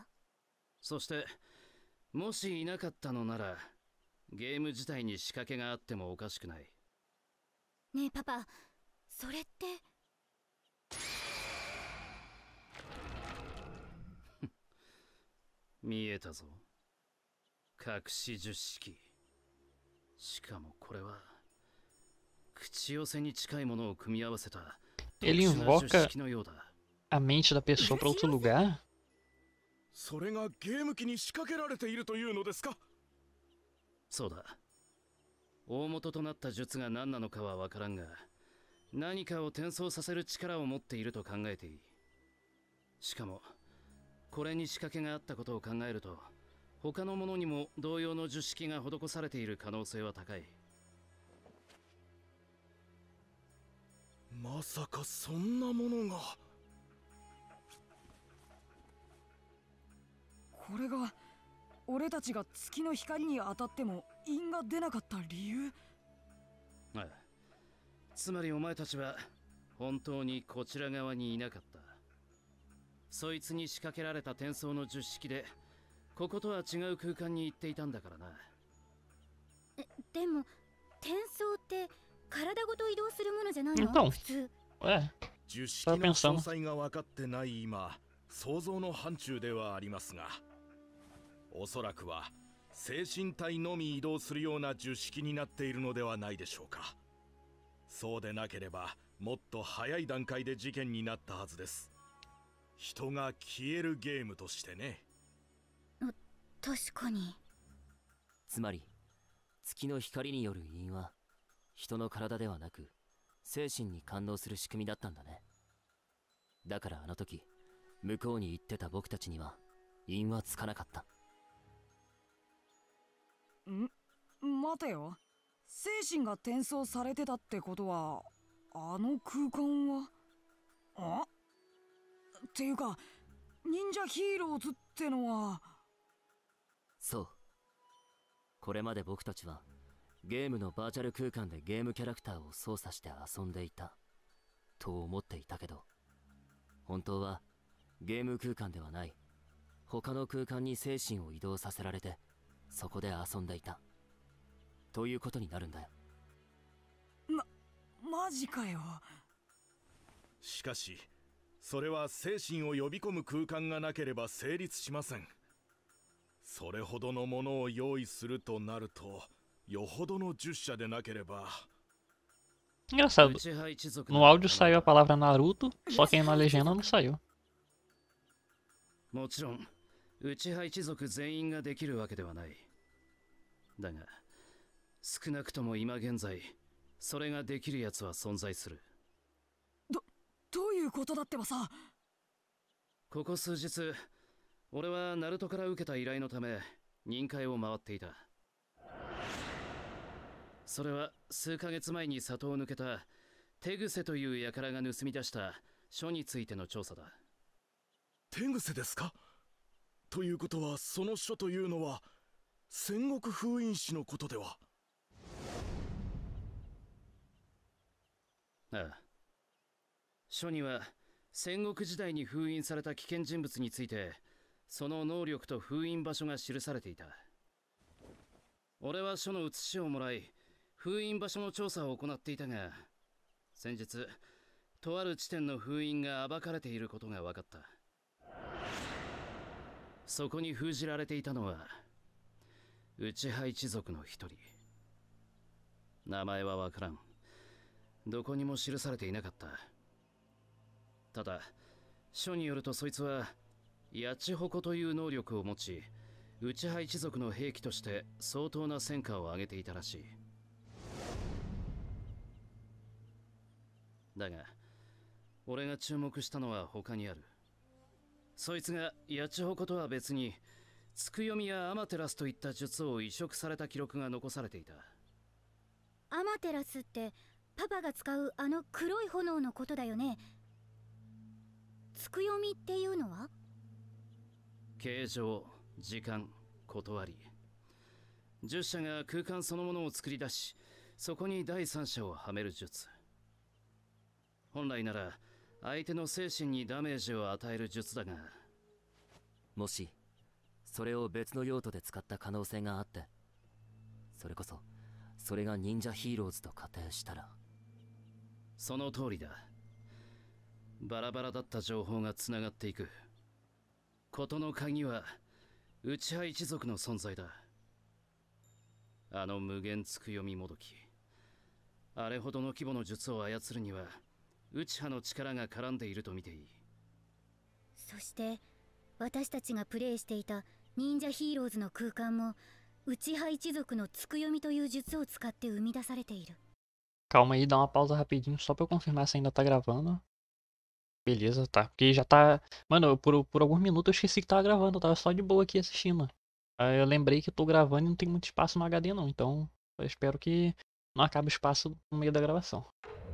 そしてもしいなかったのならゲーム自体に仕掛けがあってもおかしくない。 ねえパパ、それって見えたぞ。隠し術式。しかもこれは口寄せに近いものを組み合わせた Ele invoca a mente da pessoa para outro lugar? それがゲーム機に仕掛けられているというのですか？ そうだ。大元となった術が何なのかは分からんが、何かを転送させる力を持っていると考えていい。しかもこれに仕掛けがあったことを考えると、他のものにも同様の術式が施されている可能性は高い。 まさかそんなものが。 これが俺たちが月の光に当たっても因が出なかった理由？ ああ、つまりお前たちは本当にこちら側にいなかった。そいつに仕掛けられた転送の術式でこことは違う空間に行っていたんだからな。 でも転送って体ごと移動するものじゃないの？普通。 術式の詳細が分かってない今、想像の範疇ではありますが、おそらくは精神体のみ移動するような術式になっているのではないでしょうか。 そうでなければもっと早い段階で事件になったはずです。人が消えるゲームとしてね。 確かに。 つまり月の光による因は人の体ではなく精神に感動する仕組みだったんだね。だからあの時向こうに行ってた僕たちには因はつかなかった。 待てよ、精神が転送されてたってことはあの空間はっていうか忍者ヒーローズってのは。 そう、これまで僕たちはゲームのバーチャル空間でゲームキャラクターを操作して遊んでいたと思っていたけど、本当はゲーム空間ではない他の空間に精神を移動させられてそこで遊んでいたということになるんだよ。 マジかよ。 しかしそれは精神を呼び込む空間がなければ成立しません。それほどのものを用意するとなるとよほどの従者でなければ。 Engraçado, no áudio saiu a palavra Naruto, só que na legenda não saiu. もちろん内派一族全員ができるわけではない。だが少なくとも今現在それができるやつは存在する。 どういうことだってばさ。 ここ数日俺はナルトから受けた依頼のため任界を回っていた。それは数ヶ月前に里を抜けた手癖という輩が盗み出した書についての調査だ。 手癖ですか？ということはその書というのは戦国封印史のことでは。 ああ、書には戦国時代に封印された危険人物についてその能力と封印場所が記されていた。俺は書の写しをもらい封印場所の調査を行っていたが、先日とある地点の封印が暴かれていることが分かった。そこに封じられていたのは内派一族の一人。名前は分からん。どこにも記されていなかった。ただ書によるとそいつはヤチホコという能力を持ち、内派一族の兵器として相当な戦果を上げていたらしい。だが俺が注目したのは他にある。そいつがヤチホコとは別につくよみやアマテラスといった術を移植された記録が残されていた。 アマテラスってパパが使うあの黒い炎のことだよね。つくよみっていうのは形状、時間、断り。従者が空間そのものを作り出し、そこに第三者をはめる術。本来なら相手の精神にダメージを与える術だが、 もしそれを別の用途で使った可能性があって、それこそそれが忍者ヒーローズと仮定したら。 その通りだ。バラバラだった情報がつながっていく。事の鍵は内派一族の存在だ。あの無限つくよみもどき、あれほどの規模の術を操るには内派の力が絡んでいると見ていい。 そして私たちがプレイしていた忍者ヒーローズの空間も内派一族のつくよみという術を使って生み出されている。 Calma aí, dá uma pausa rapidinho só pra eu confirmar se ainda tá gravando. Beleza, tá. Porque já tá... Mano, por alguns minutos eu esqueci que tava gravando. Eu tava só de boa aqui assistindo. Aí eu lembrei que eu tô gravando e não tem muito espaço no HD não. Então eu espero que não acabe o espaço no meio da gravação.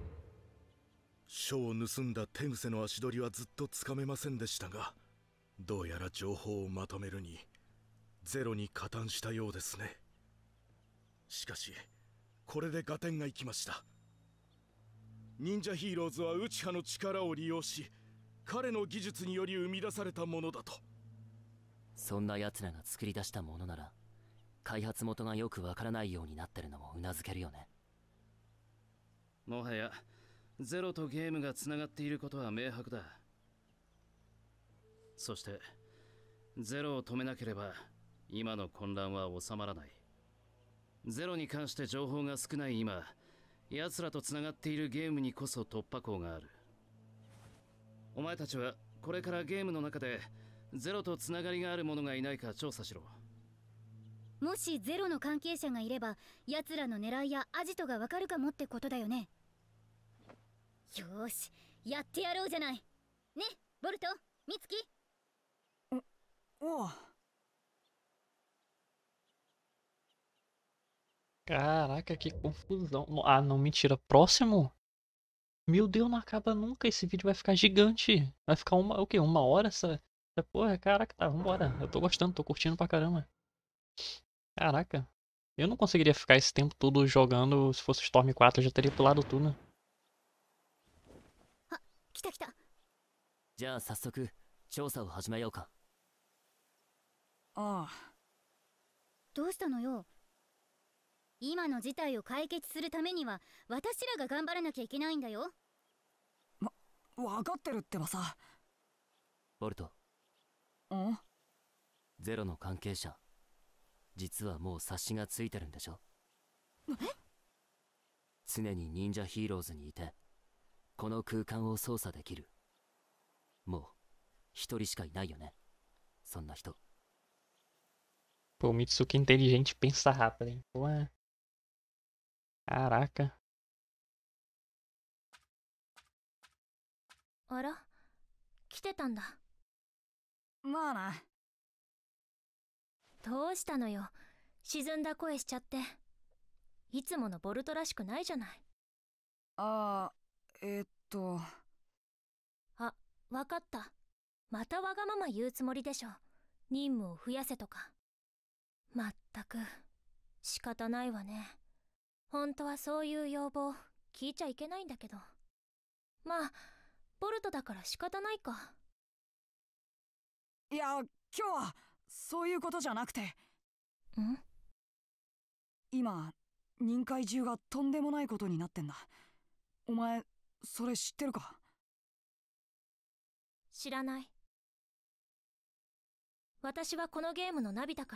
書を盗んだ手癖の足取りはずっとつかめませんでしたが、どうやら情報をまとめるにゼロに加担したようですね。しかしこれで合点がいきました。忍者ヒーローズは内派の力を利用し、彼の技術により生み出されたものだと。 そんな奴らが作り出したものなら、開発元がよくわからないようになってるのもうなずけるよね。 もはやゼロとゲームがつながっていることは明白だ。そしてゼロを止めなければ今の混乱は収まらない。ゼロに関して情報が少ない今、 奴らとつながっているゲームにこそ突破口がある。お前たちはこれからゲームの中でゼロとつながりがある者がいないか調査しろ。 もしゼロの関係者がいれば奴らの狙いやアジトがわかるかもってことだよね。よーし、やってやろうじゃない。ね、ボルト、ミツキ。 おう。 Caraca, que confusão. Ah, não, mentira. Próximo? Meu Deus, não acaba nunca. Esse vídeo vai ficar gigante. Vai ficar o quê? 1 hora essa porra? Caraca, tá, vambora. Eu tô gostando, tô curtindo pra caramba. Caraca. Eu não conseguiria ficar esse tempo todo jogando. Se fosse Storm 4, eu já teria pulado tudo. 来た来た。 じゃあ早速調査を始めようか。 ああ。 どうしたのよ。今の事態を解決するためには私らが頑張らなきゃいけないんだよ。 分かってるってばさ。 ボルト。 ん？ ゼロの関係者、実はもう察しがついてるんでしょ。常に忍者ヒーローズにいてこの空間を操作できる。もう一人しかいないよね、そんな人。 Pô, o Mitsuki é inteligente, pensa rápido, hein? Pô, caraca. あら、来てたんだ。 まあな。 どうしたのよ。沈んだ声しちゃって。いつものボルトらしくないじゃない。 あ、 あ、わかった。またわがまま言うつもりでしょ。任務を増やせとか。まったく仕方ないわね。本当はそういう要望聞いちゃいけないんだけど、まあボルトだから仕方ないか。 いや、今日はそういうことじゃなくて。 ん？ 今臨界中がとんでもないことになってんだ。お前それ知ってるか？ 知らない。私はこのゲームのナビだから。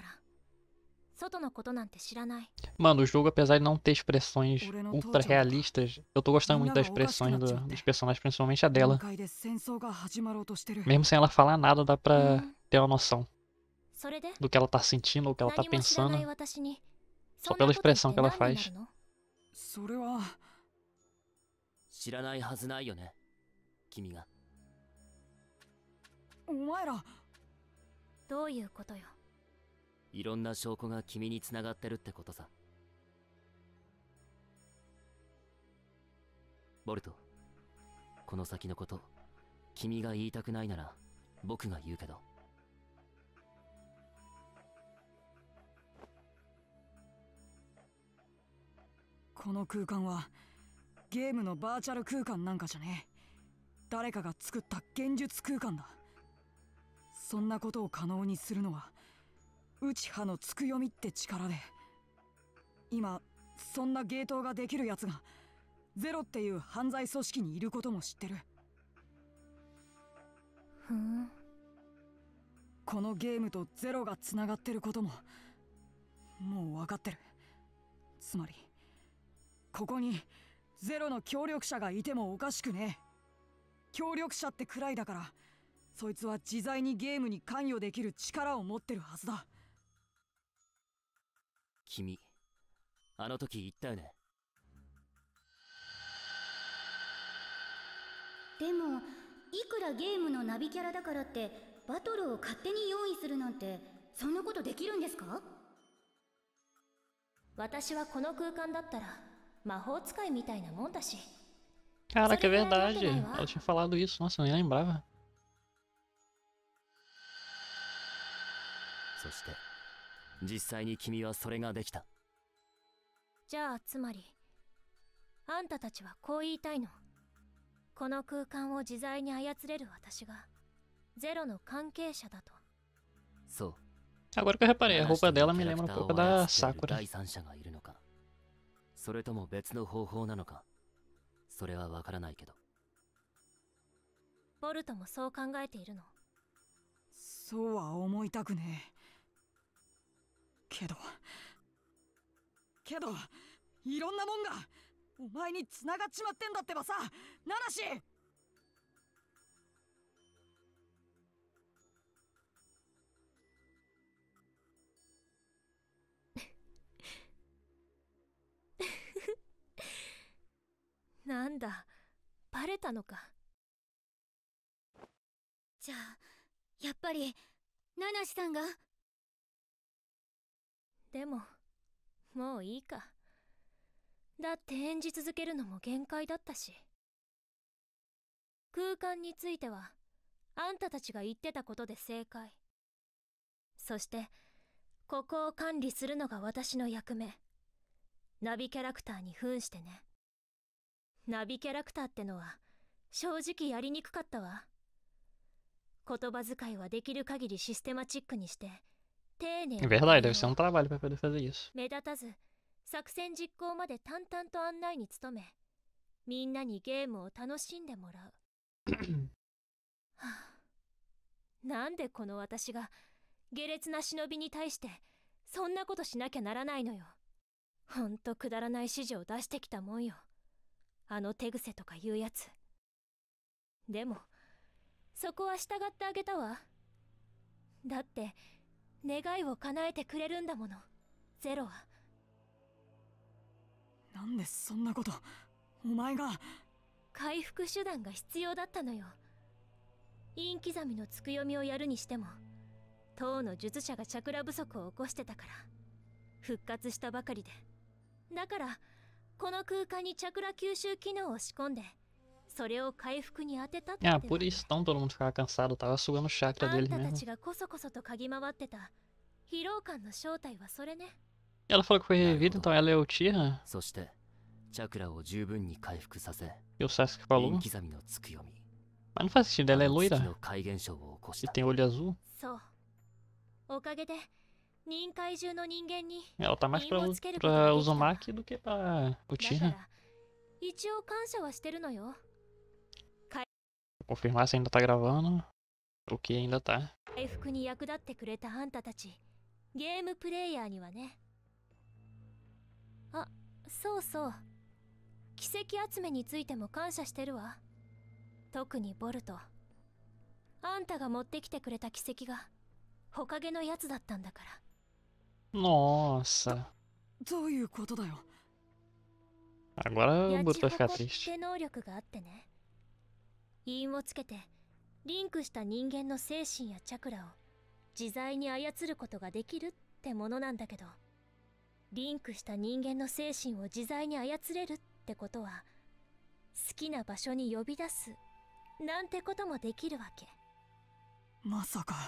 Mano, o jogo, apesar de não ter expressões ultra realistas, eu tô gostando muito das expressões dos personagens, principalmente a dela. Mesmo sem ela falar nada, dá pra ter uma noção do que ela tá sentindo ou o que ela tá pensando, só pela expressão que ela faz. それは知らないはずないよね、君が。 お前らどういうことよ。 いろんな証拠が君に繋がってるってことさ。ボルト、この先のこと、君が言いたくないなら僕が言うけど。 この空間はゲームのバーチャル空間なんかじゃねえ。誰かが作った現実空間だ。そんなことを可能にするのは 内派のつくよみって力で、今そんなゲートができるやつがゼロっていう犯罪組織にいることも知ってる。 ふん。 このゲームとゼロがつながってることももう分かってる。つまりここにゼロの協力者がいてもおかしくねえ。協力者ってくらいだから、そいつは自在にゲームに関与できる力を持ってるはずだ。 君、あの時言ったよね。 でもいくらゲームのナビキャラだからってバトルを勝手に用意するなんて、そんなことできるんですか？ 私はこの空間だったら魔法使いみたいなもんだし。 Caraca, é verdade. Ela tinha falado isso. Nossa, eu nem lembrava. そして 実際に君はそれができた。 じゃあつまりあんたたちはこう言いたいの。この空間を自在に操れる私がゼロの関係者だと。 そう。 Agora que eu reparei, a roupa dela me lembra um pouco da Sakura. 第三者がいるのか、それとも別の方法なのか、それはわからないけど。 ボルトもそう考えているの？ そうは思いたくねえ。 けどいろんなもんがお前に繋がっちまってんだってばさ、ナナシ。 なんだ、バレたのか。 じゃあやっぱりナナシさんが。 でももういいか。だって演じ続けるのも限界だったし。空間についてはあんたたちが言ってたことで正解。そしてここを管理するのが私の役目。ナビキャラクターに扮してね。ナビキャラクターってのは正直やりにくかったわ。言葉遣いはできる限りシステマチックにして丁寧に。 Verdade, deve ser um trabalho pra poder fazer isso. 目立たず作戦実行まで淡々と案内に努め、みんなにゲームを楽しんでもらう。はあ、なんでこの私が下劣な忍びに対してそんなことしなきゃならないのよ。ほんとくだらない指示を出してきたもんよ、あの手癖とかいうやつ。でもそこは従ってあげたわ。だって願いを叶えてくれるんだもの、ゼロは。 なんでそんなことお前が。 回復手段が必要だったのよ。陰刻みのつく読みをやるにしても当の術者がチャクラ不足を起こしてたから復活したばかりで。だからこの空間にチャクラ吸収機能を仕込んでそれを回復に当てたって。 Ah, por isso então todo mundo ficava cansado, tava sugando o chakra あん dele たた mesmo. ちがこそこそと嗅ぎ回ってた疲労感の正体はそれね。 Ela falou que foi revivida, então ela é o Tira? そしてチャクラを十分に回復させ、 E o Sasuke falou? 陰刻みのつく読み。 Mas não faz sentido, ela é 月 loira の怪現象を起こし e た。 tem olho azul. そう。おかげで人界中の人間に Ela tá mais 陰 pra, をつけることが pra できたわ。 Uzumaki do que pra o だか Tira. ら一応感謝はしてるのよ。 Vou confirmar se ainda tá gravando. O que ainda tá. 回復に役立ってくれたあんたたちゲームプレイヤーにはね。あ、そうそう、奇跡集めについても感謝してるわ。特にボルト、あんたが持ってきてくれた奇跡がほかげのやつだったんだから。 Nossa. どういうことだよ。 Agora o ヤチ Boruto ホ vai コ ficar っ triste. て能力があってね。陰をつけてリンクした人間の精神やチャクラを自在に操ることができるってものなんだけど、リンクした人間の精神を自在に操れるってことは好きな場所に呼び出すなんてこともできるわけ。 まさか。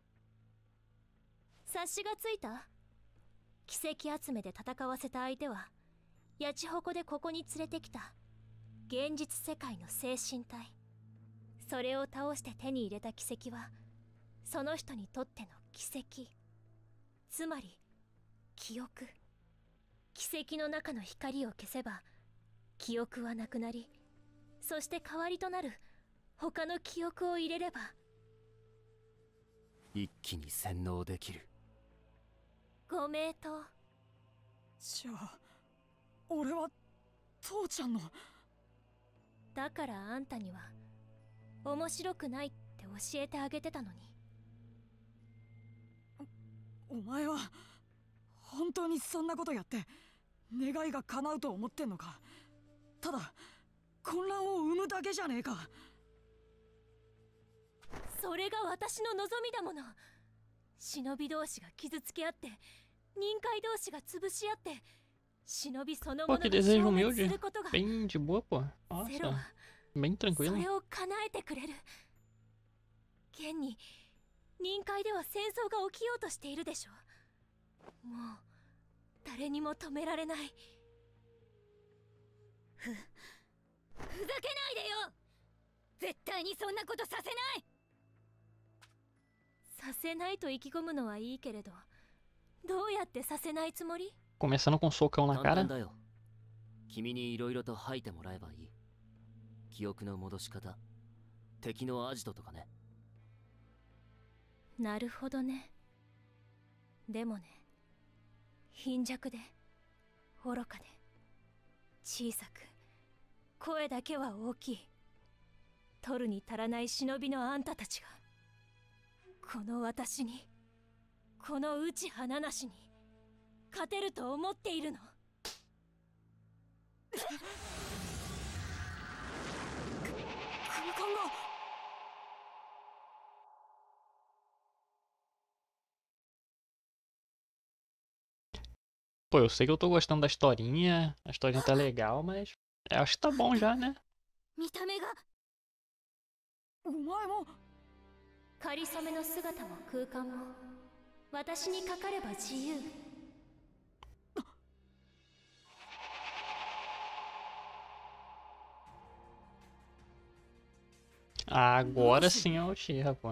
察しがついた？奇跡集めで戦わせた相手はヤチホコでここに連れてきた現実世界の精神体。それを倒して手に入れた奇跡はその人にとっての奇跡、つまり記憶。奇跡の中の光を消せば記憶はなくなり、そして代わりとなる他の記憶を入れれば一気に洗脳できる。 ご名答。 じゃあ俺は父ちゃんの。 だからあんたには面白くないって教えてあげてたのに。 お前は本当にそんなことやって願いが叶うと思ってんのか。ただ混乱を生むだけじゃねえか。 それが私の望みだもの。忍び同士が傷つけ合って人界同士が潰し合って忍びそのも Pô, の que が desejo 消滅 humilde. することが Bem de boa, pô. ゼロ Nossa. は Bem そ tranquilo. れを叶えてくれる。現に人界では戦争が起きようとしているでしょ。もう誰にも止められない。 ふざけないでよ。絶対にそんなことさせない。 させないと意気込むのはいいけれど、どうやってさせないつもり？ Começando com um socão na 簡 cara. 単だよ。君にいろいろと吐いてもらえばいい。記憶の戻し方、敵のアジトとかね。 なるほどね。でもね、貧弱で愚かで小さく、声だけは大きい。取るに足らない忍びのあんたたちが、この私に、この内花なしに勝てると思っているの？ 空間が。 Pô, eu sei que eu tô gostando da historinha, a historinha tá legal, mas eu acho que tá bom já, né? 見た目が。 お前も。 かりそめの姿も空間も、私にかかれば自由。 Agora sim é o Uchiha, pô.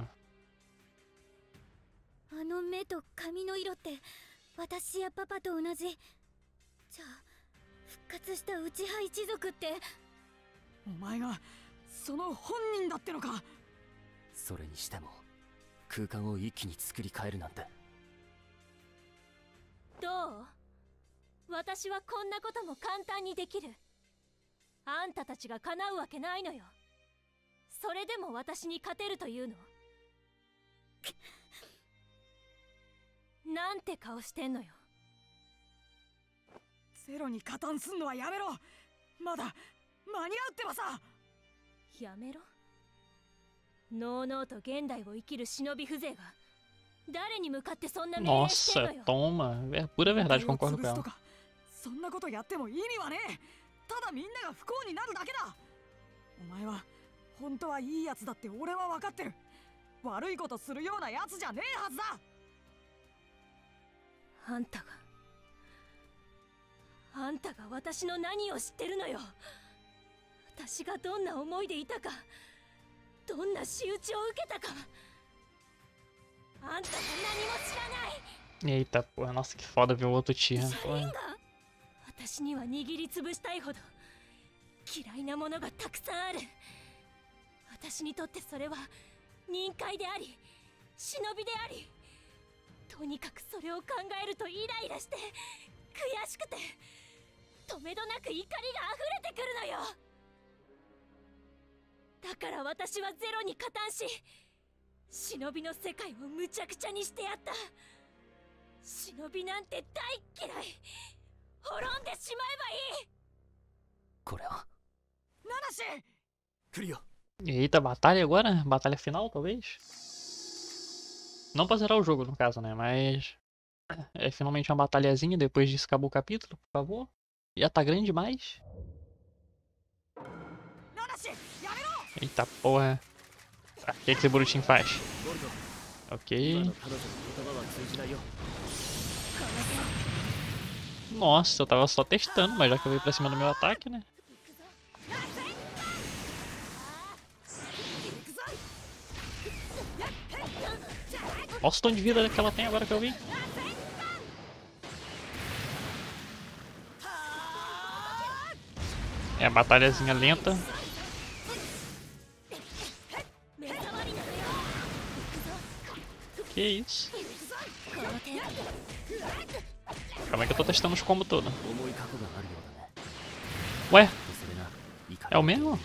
あの目と髪の色って私やパパと同じ。じゃあ復活した内派一族って。 お前がその本人だってのか。 それにしても空間を一気に作り変えるなんて。 どう？私はこんなことも簡単にできる。あんたたちが叶うわけないのよ。それでも私に勝てるというの？なんて顔してんのよ。 ゼロに加担すんのはやめろ。まだ間に合うってばさ。 やめろ。のうのうと現代を生きる忍び風情が誰に向かってそんな命令してんのよ。 Nossa, toma. Pura verdade, concordo com ela. そんなことやっても意味はねえ。ただみんなが不幸になるだけだ。お前は本当はいいやつだって俺は分かってる。悪いことするようなやつじゃねえはずだ。 あんたが私の何を知ってるのよ。私がどんな思いでいたか、どんな仕打ちを受けたか、あんたが何も知らない。 Eita, porra, nossa, que foda ver o outro Uchiha. 私には握りつぶしたいほど嫌いなものがたくさんある。私にとってそれは忍界であり忍びであり、とにかくそれを考えるとイライラして悔しくてとめどなく怒りが溢れてくるのよ。だから私はゼロに加担し、忍びの世界をむちゃくちゃにしてやった。忍びなんて大嫌い。滅んでしまえばいい。 これはナナシ来るよ。 Eita, batalha agora? Batalha final, talvez? Não pra zerar o jogo, no caso, né? Mas é finalmente uma batalhazinha. Depois disso acabou o capítulo, por favor. Já tá grande demais. Eita porra. O que esse Borutinho faz? Ok. Nossa, eu tava só testando, mas já que eu veio pra cima do meu ataque, né? Olha o tom de vida que ela tem agora que eu vi. É a batalhazinha lenta. Que isso? Calma aí que eu tô testando os combos todos. Ué? É o mesmo?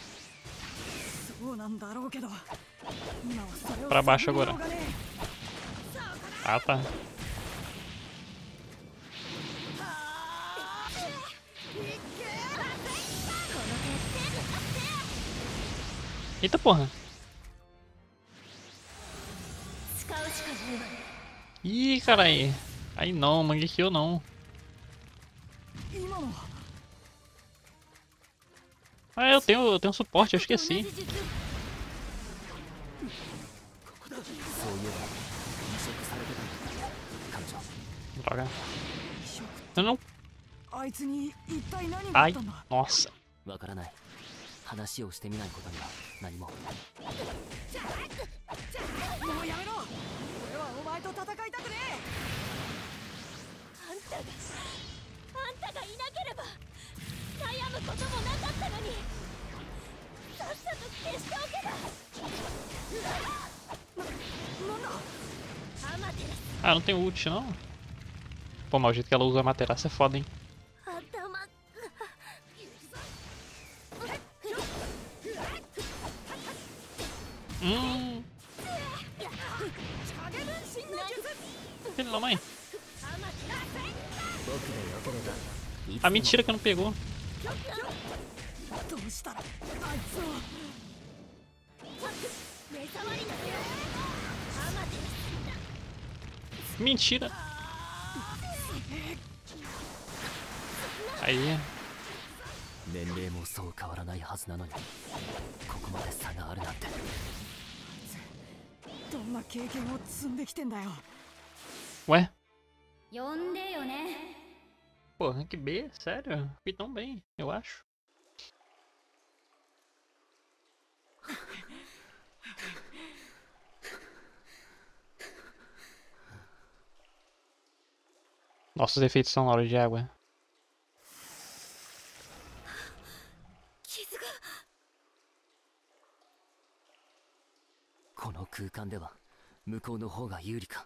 Pra baixo agora. Ah, tá. Eita porra. Ih, carai. Aí não, Mangekyou não. Ah, eu tenho suporte, eu esqueci. Droga. Eu não. Ai, nossa. 話をしてみないことには何も。もうやめろ。俺はお前と戦いたくねえ。 あんたがいなければ悩むこともなかったのに、さっさと消しておけば。なんだ？ Ah, não tem ult não? Pô, mas o jeito que ela usa a Amaterasu é foda, hein? Filho da mãe. A mentira que não pegou. Mentira. Aí. 年齢もそう変わらないはずなのに、ここまで差があるなんて。 どんな経験を積んできてんだよ。 Ué? 呼んでよね。 Pô, rank B? Sério? Fui tão bem, eu acho. Nossos efeitos são na hora de água. この空間では向こうの方が有利か。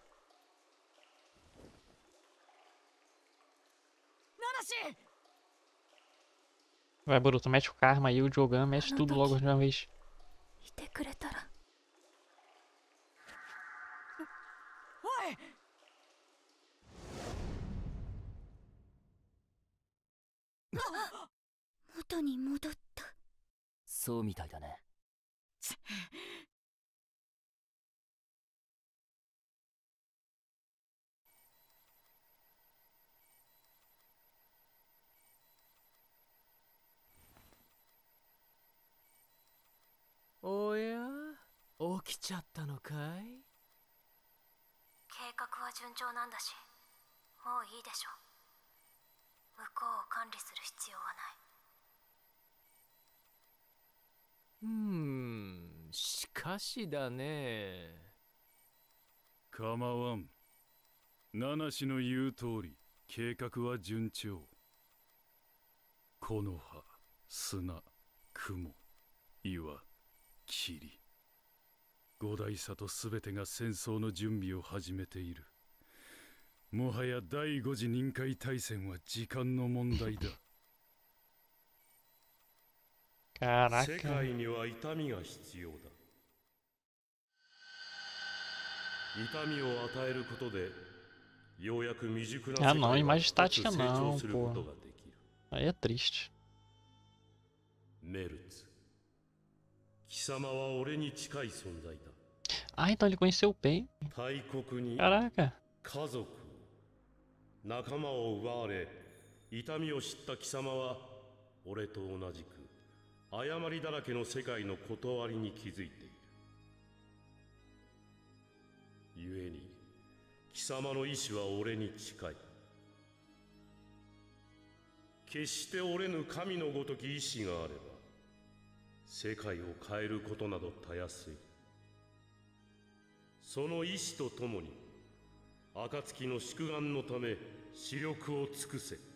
Vai, Boruto, mete o karma aí, o Jogan, mete tudo logo de uma vez. いてくれたら。 おい。 元に戻った。 そうみたいだね。 おや、起きちゃったのかい？ 計画は順調なんだし、もういいでしょ。向こうを管理する必要はない。 しかしだね。 構わん。七氏の言う通り、計画は順調。木の葉、砂、雲、岩、霧。五大里すべてが戦争の準備を始めている。もはや第五次臨界大戦は時間の問題だ。 世界には痛みが必要だ。痛みを与えることで、ようやく未熟な世界 não, が imagem 成 estática 長 não, する pô. ことができる。 Aí é triste. メルツ、貴様は俺に近い存在だ。 Ah, então ele conheceu o Pain. 大国に Caraca. 家族、仲間を奪われ、痛みを知った貴様は俺と同じく誤りだらけの世界の断りに気づいている。故に貴様の意志は俺に近い。決して折れぬ神のごとき意志があれば、世界を変えることなどたやすい。その意志とともに、暁の宿願のため視力を尽くせ。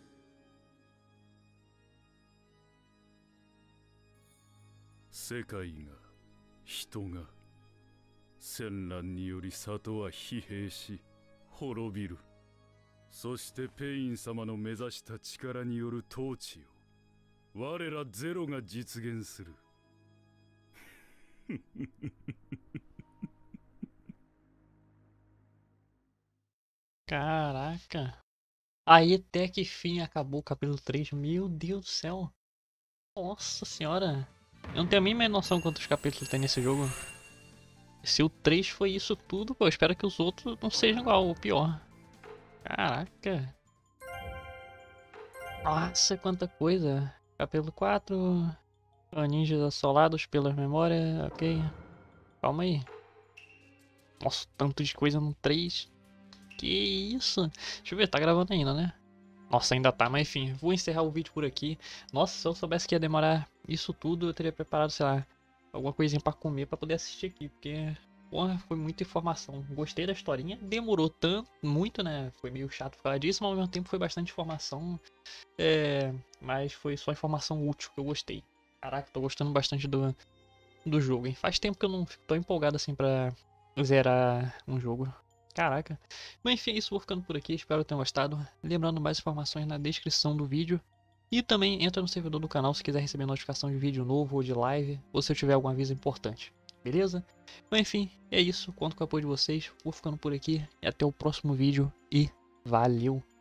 世界が、人が、戦乱により里は疲弊し、滅びる。そしてペイン様の目指した力による統治を、我らゼロが実現する。 Caraca. Aí até que fim acabou o capítulo 3. Meu Deus do céu. Nossa senhora. Eu não tenho a mínima noção quantos capítulos tem nesse jogo. Se o 3 foi isso tudo, pô, eu espero que os outros não sejam igual ou pior. Caraca. Nossa, quanta coisa. Capítulo 4. Ninjas assolados pelas memórias. Ok. Calma aí. Nossa, tanto de coisa no 3. Que isso? Deixa eu ver, tá gravando ainda, né? Nossa, ainda tá, mas enfim, vou encerrar o vídeo por aqui. Nossa, se eu soubesse que ia demorar isso tudo, eu teria preparado, sei lá, alguma coisinha pra comer pra poder assistir aqui, porque, porra, foi muita informação. Gostei da historinha, demorou tanto, muito, né? Foi meio chato falar disso, mas ao mesmo tempo foi bastante informação. Mas foi só informação útil que eu gostei. Caraca, tô gostando bastante do jogo, hein? Faz tempo que eu não fico tão empolgado assim pra zerar um jogo. Caraca. Mas enfim, é isso, vou ficando por aqui, espero que tenham gostado. Lembrando, mais informações na descrição do vídeo. E também entra no servidor do canal se quiser receber notificação de vídeo novo ou de live, ou se eu tiver algum aviso importante. beleza? Mas enfim, é isso. Conto com o apoio de vocês. Vou ficando por aqui e até o próximo vídeo e valeu!